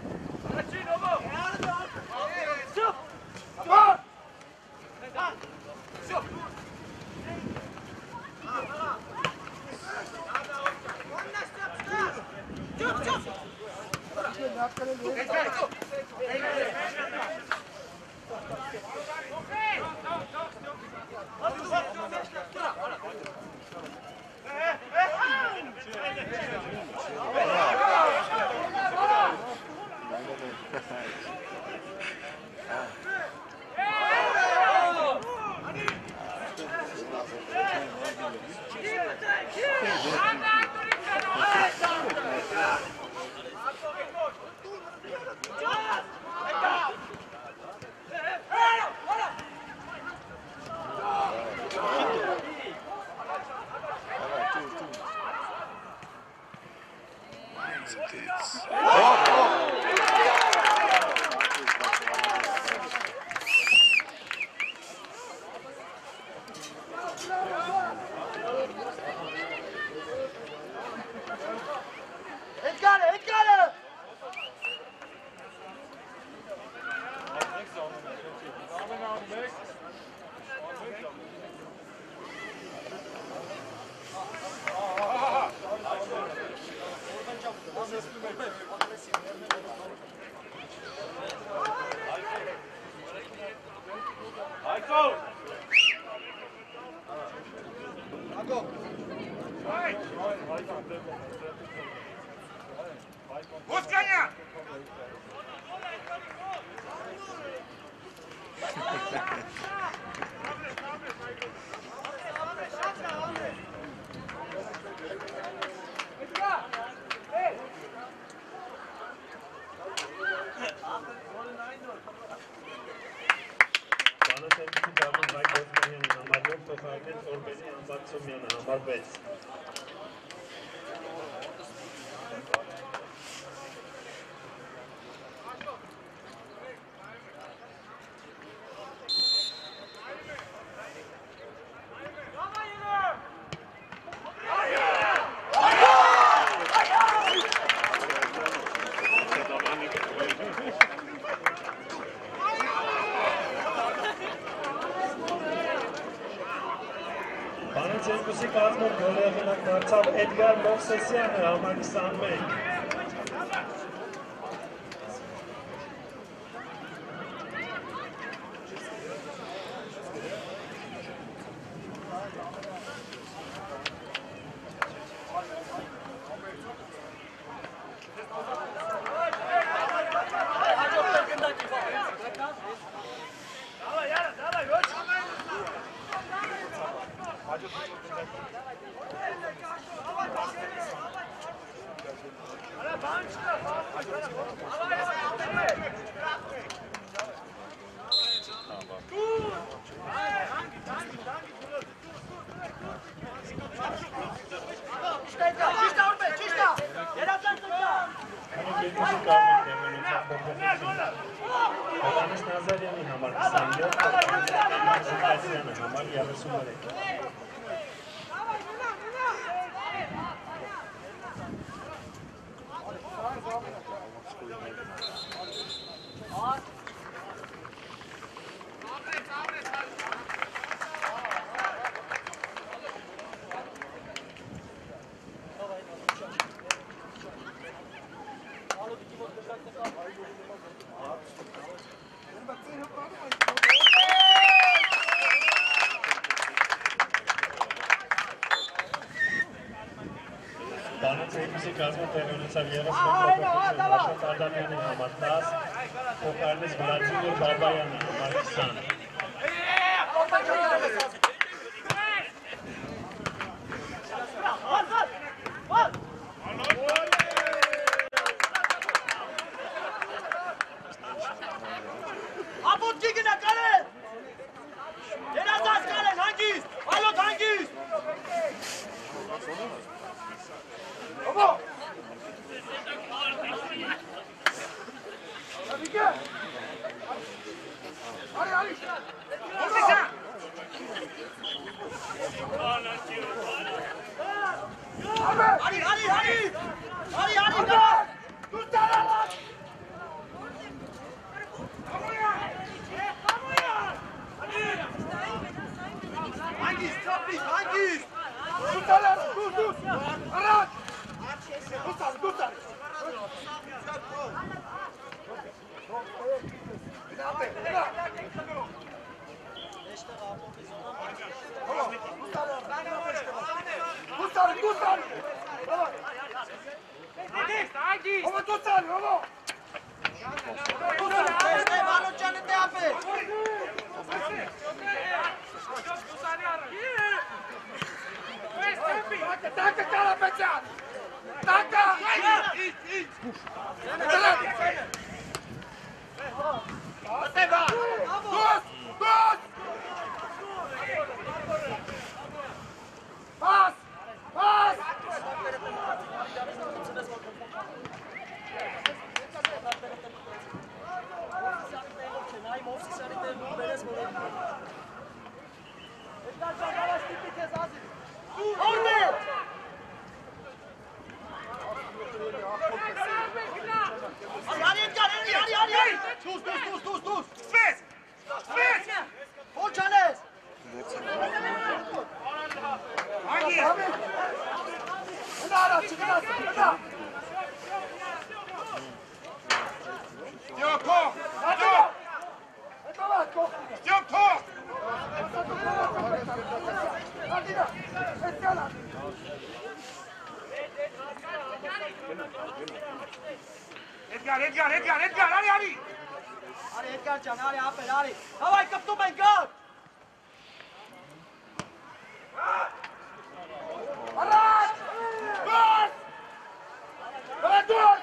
Znači, novo. Šup. Šup. Šup. Šup, šup. Усканя! Երկուսի կազմող գոլեղինակ դարձավ Էդգար Մովսեսյանը, համարի քսանմեկ։ Երկուսի կազմում դեմենության փոփոխությունը Հովհաննես Նազարյանի համար քսանյոթ, Հովհաննես Զուկասյանը համար երեսուններեք։ Բանից երկուսի կազմում տեղի ունեցավ ևս մեկ փոփոխություն Աշոտ Ադամյանի համար տաս, փոխարինեց Վլադիմիր Բաբայանի համար քսան։ Ապոտքի գնա Կարեն! Երազած Կարեն, հանգիստ! Այլոտ հանգիստ! Obo! Abike! Ali, Ali! Obo! Ali, Ali, Ali! Ali, Ali, gel! Tutsana lan! Hangist, çok iyi, hangist! Tutsana! Tut, tut! Arat! Tutsana, tutsana! Tutsana, tutsana! Obo, tutsana, obo! Este balon canete yapı! Taca, taca, cara, pecado! Taca! Dos! Dos! Pas! Pas! Orada! Ali, Ali, Edgar, Ali, Ali, Ali, Ali! Sus, sus, sus, sus, sus! Spes! Spes! Olçanes! Hangi? Hadi ara, çıkın asın, hadi! Yok top! Hadi! Yok! Hadi lan, çok! Yok top! Hadi lan! Eski lan! Edgar, Edgar, Edgar, Edgar, Ali, Ali! Ali, Edgar can, Ali, aferin, Ali! Havai, kaptu ben, gol! Arat! Dur! Böyle dur!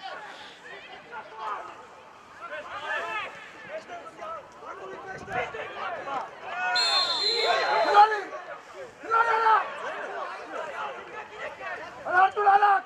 Hilali! Hilali Arat! Arat dur Arat!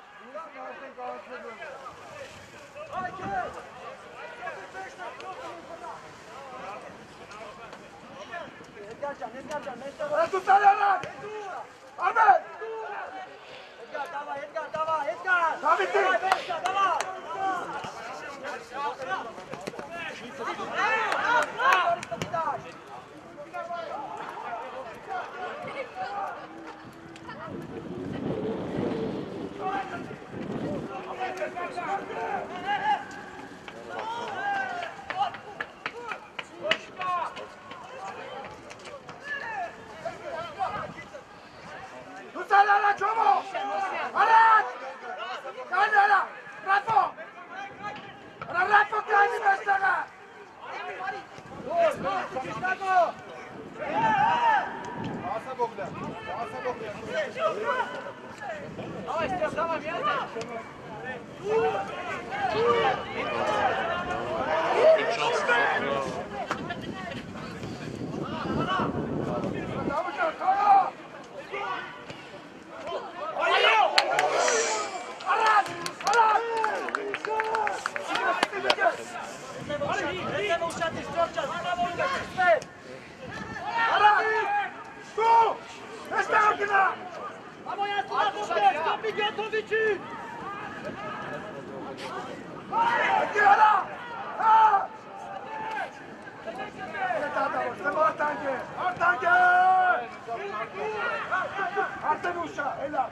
Έλα.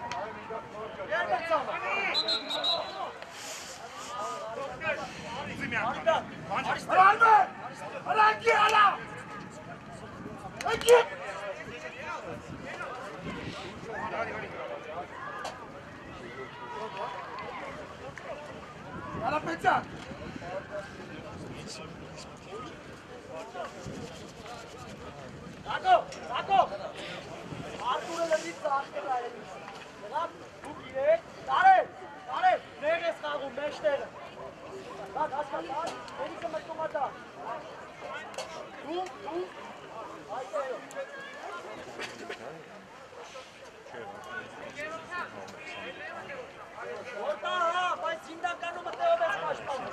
Ράλμε! Αλλά εκεί, αλλά! Εκεί! Αλλά πέτσα! Άκω, άκω! Άκουρε λεβί ծախտել այրելիս, նղապ, դուք իրեք, տարև, տարև, նեղ ես խաղում, մեջտեղը։ Դակ, ասկատար, երիքը մտնում ատա։ Դու, դու, այդերով։ Որտա հա, բայց հիմնականում մտեղով ես պաշտպանում։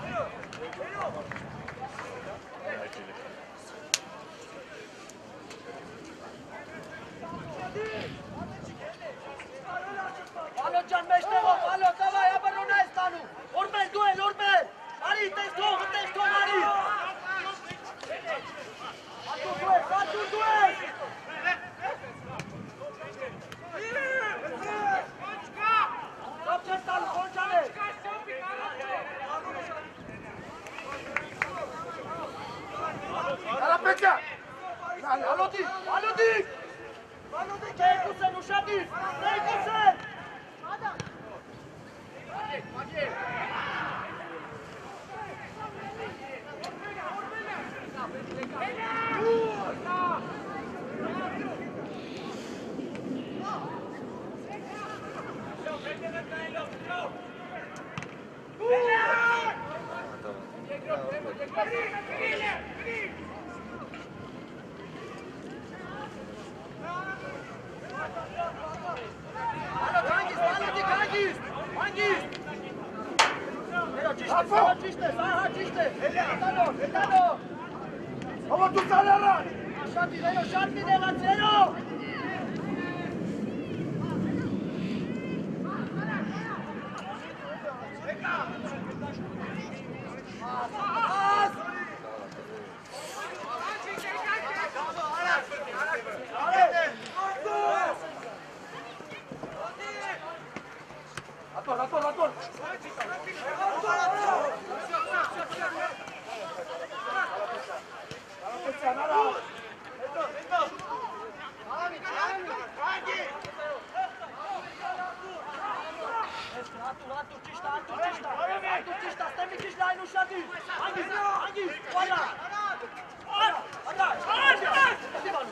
Ալո ջան, մեջտեղով, ալո, դավայ, ապրոնա ես տանում։ Որմել, դու էլ, որմել։ Արի, տես թող, տես թող, արի։ Ատու դու ես, ատու դու ես։ Կապ չես տալու, խոն չաներ։ Ala peča! Ալոդի, ալոդի։ Ալոդի, կեյքուս են, ուշադիր, կեյքուս են։ Ալո, կանգիստ, ալոդի, կանգիստ, կանգիստ։ Էրո, ճիշտ ես, ահա ճիշտ ես, ահա ճիշտ ես։ Հետանով, հետանով։ Ո՞վ դու ցալարան։ Շատ իր, էրո, շատ մի դեղաց, էրո։ Ator, ator, ator. Peča, nara. Ատուր, ատուր, ճիշտ, ատուր, ճիշտ, ատուր, ճիշտ, ստեմի ճիշտ լայն ուշադիր, հանգիս, հանգիս, վայլա, արա, արա, ստի բանում,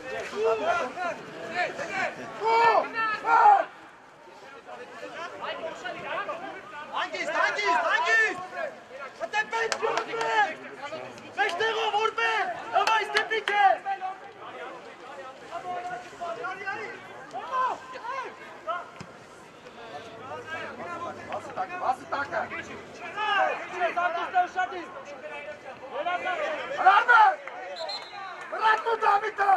հանգիս, հանգիս, հանգիս, հտեպետ, որպեր, մեջտեղով, որպեր, հվայ ստեպիկ է, Vasi taka. Rame! Ratu Davida!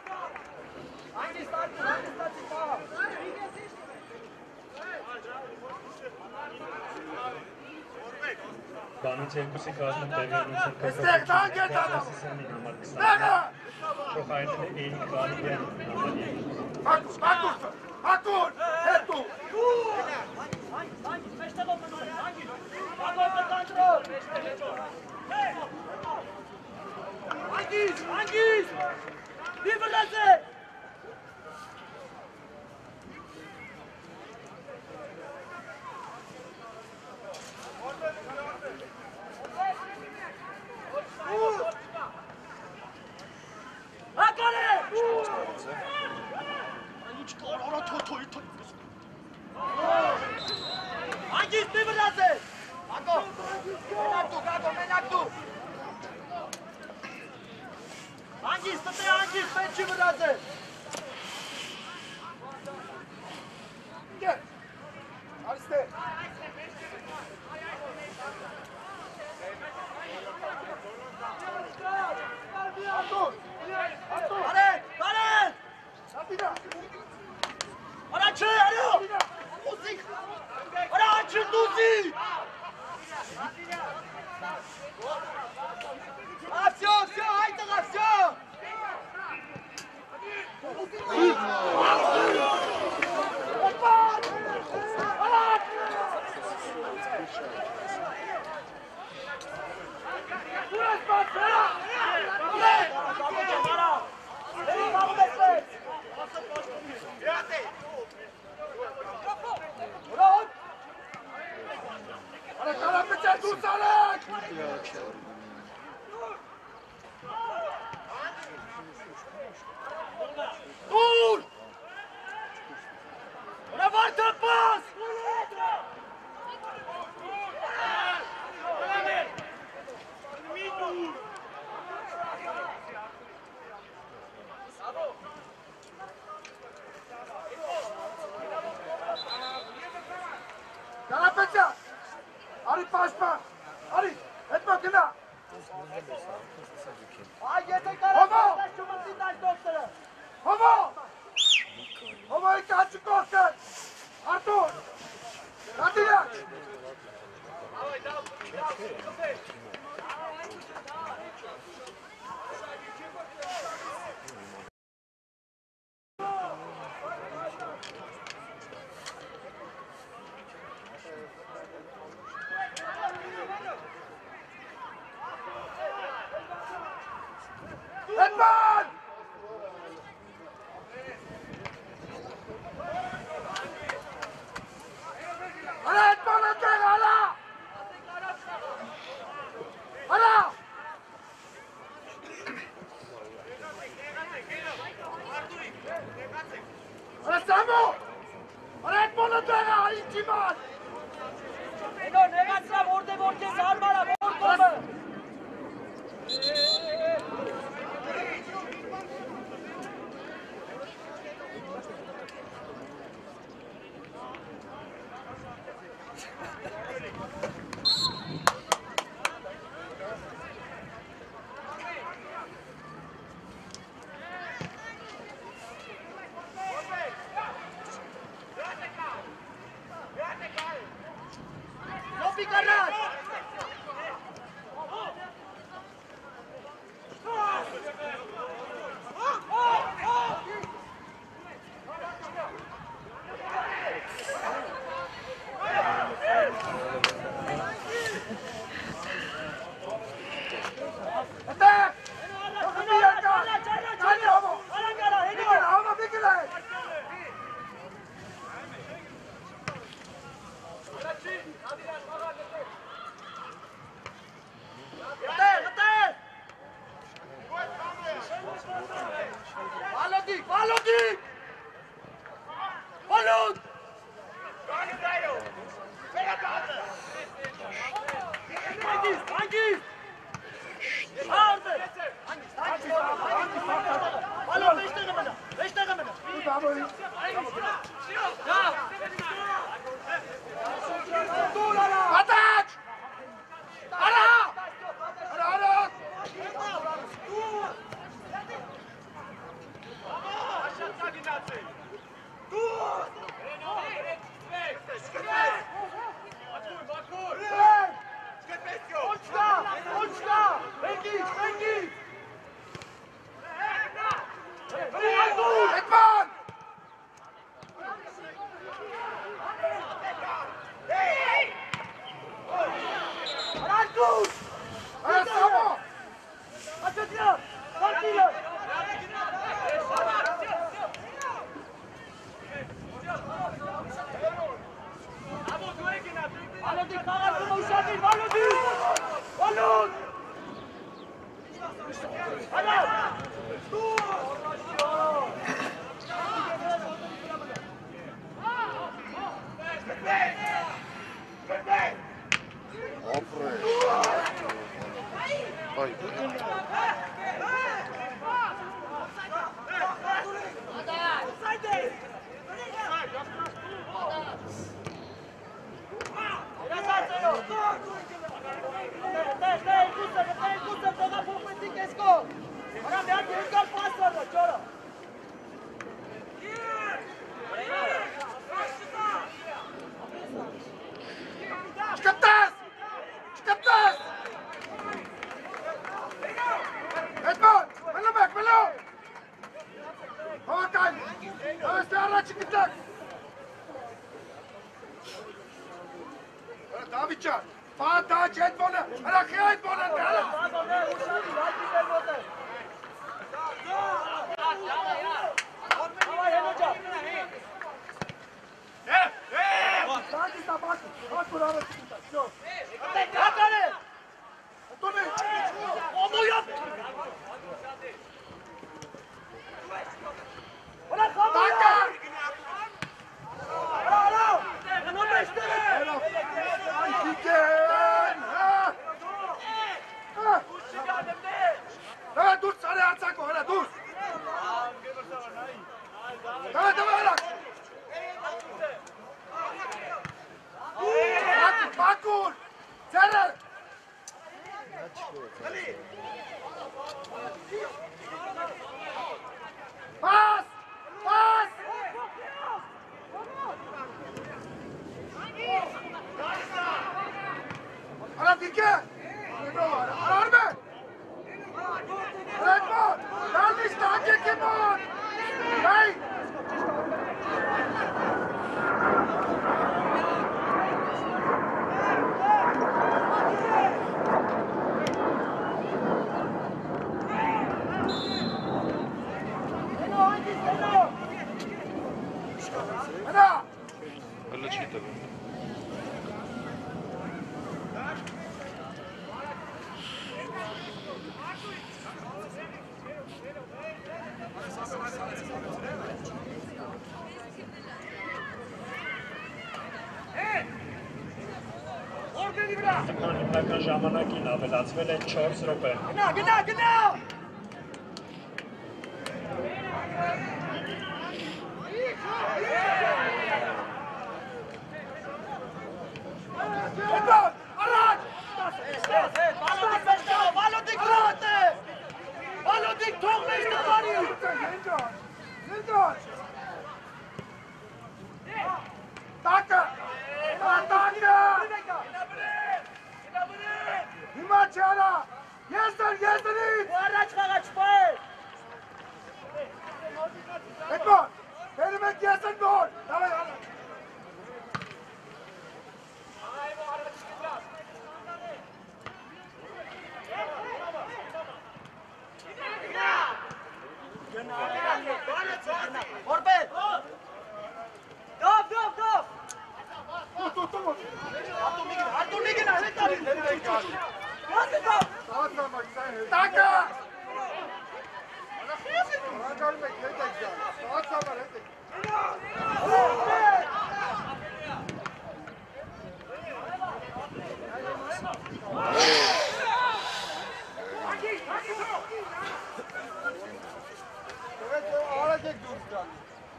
Բանից երկուսի կազմում տեղերնոցը Այստեղ դանք է տանում։ համար Նագա! Փոխարինել է Էրիկ Գալիգյանը համար երկու։ Ակուր, ակուր, ակուր, հետու։ Հանգիս, մեջտեղով մնում է, հանգիս, ակով մտանտրով, հանգիս, հանգիս, մի վրաց է, հակար է, ինչ կար, արա թոթոյ, հանգիստ մի վրաց է, ակո, մենակ դու, ակո, մենակ դու, հանգիստ, տտե հանգիստ, պետ չի վրաց է, Gel. Ariste. Atur. Atur. Arek, Arek, Davida. ara çı, alo, müzik, ara açın müzik, aksiyon, aksiyon, haydi aksiyon. Çıkarttınız! Çıkarttınız! Davidcan. Fatih çet bana. Hala kıyayet bana. Hala. Давай, dur sarı atsak o, dur. Давай, давай, hala. Bak, bakul. Sarı. Pas, pas. Hala dikkat. Hala arme. Redmond, dann ist da angekommen. Nein. Hadi. Öyle çıktı tabii. Հիմնական ժամանակին ավելացվել է չորս րոպե։ Գնա, գնա, գնա։ Redmond, araç. Balodик ռոտ է։ Balodik թողնես տվարի։ Yencan, yencan. Taka. Taka. Himachara. Yezer, yezerin. Ու առաջ խաղա չպայ։ Redmond, benim et yezer gol. Давай, hala. Որբետ։ Դով, դով, դով։ Dur, dur, dur. Արտուրնի գնա, հետ արի։ Յասի դով։ Taka. Racarım et, ne de güzel. Saat sabah, hadi. Evet, ağır tek durursan.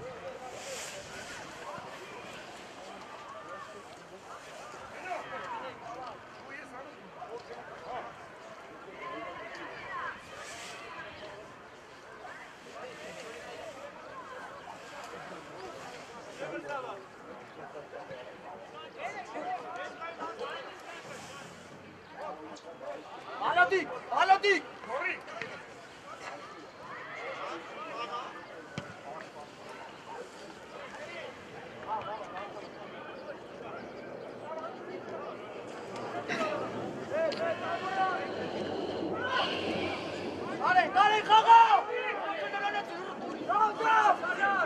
Balodիկ, balodիկ։ Արեն, արեն խաղա։ Դավ, դավ։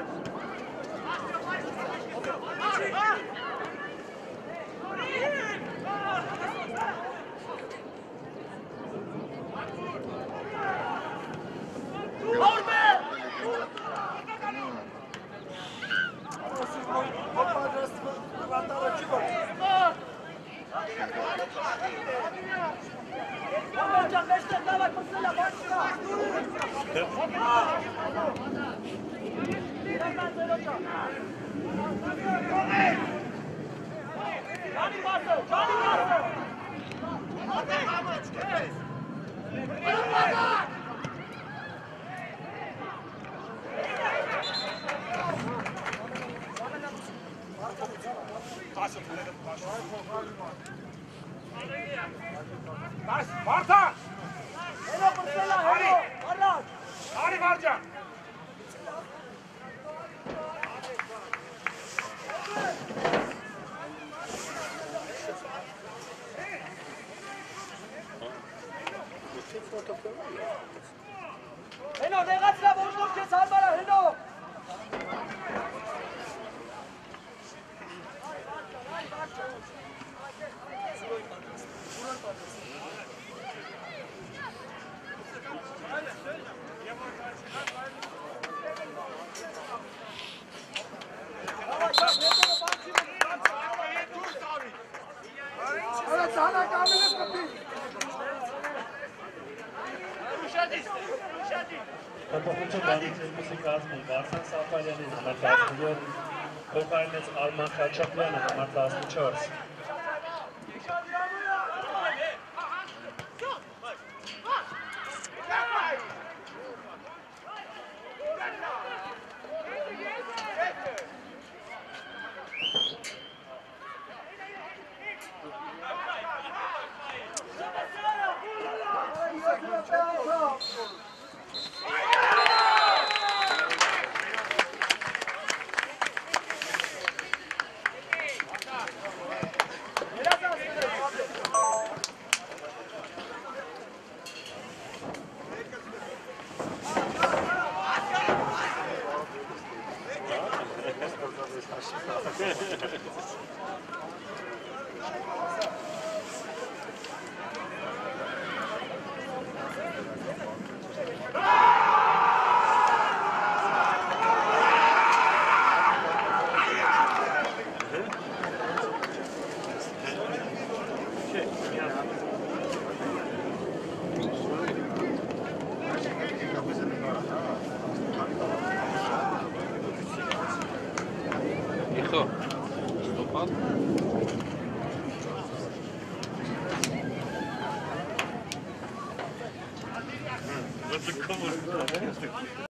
Vartan! Hello, Marcela, hello. Arad. Hadi Marcan! Heno, negatzera bost ez albara, Heno! Öyle sana kamile kapıyı. Topuğu banitizmisi kazmı, varsan safaylanın ama kazmı yok. Kokarnes Alman kaçaklayan ama kazmı çörs. Hijo, stopad. What's the cover?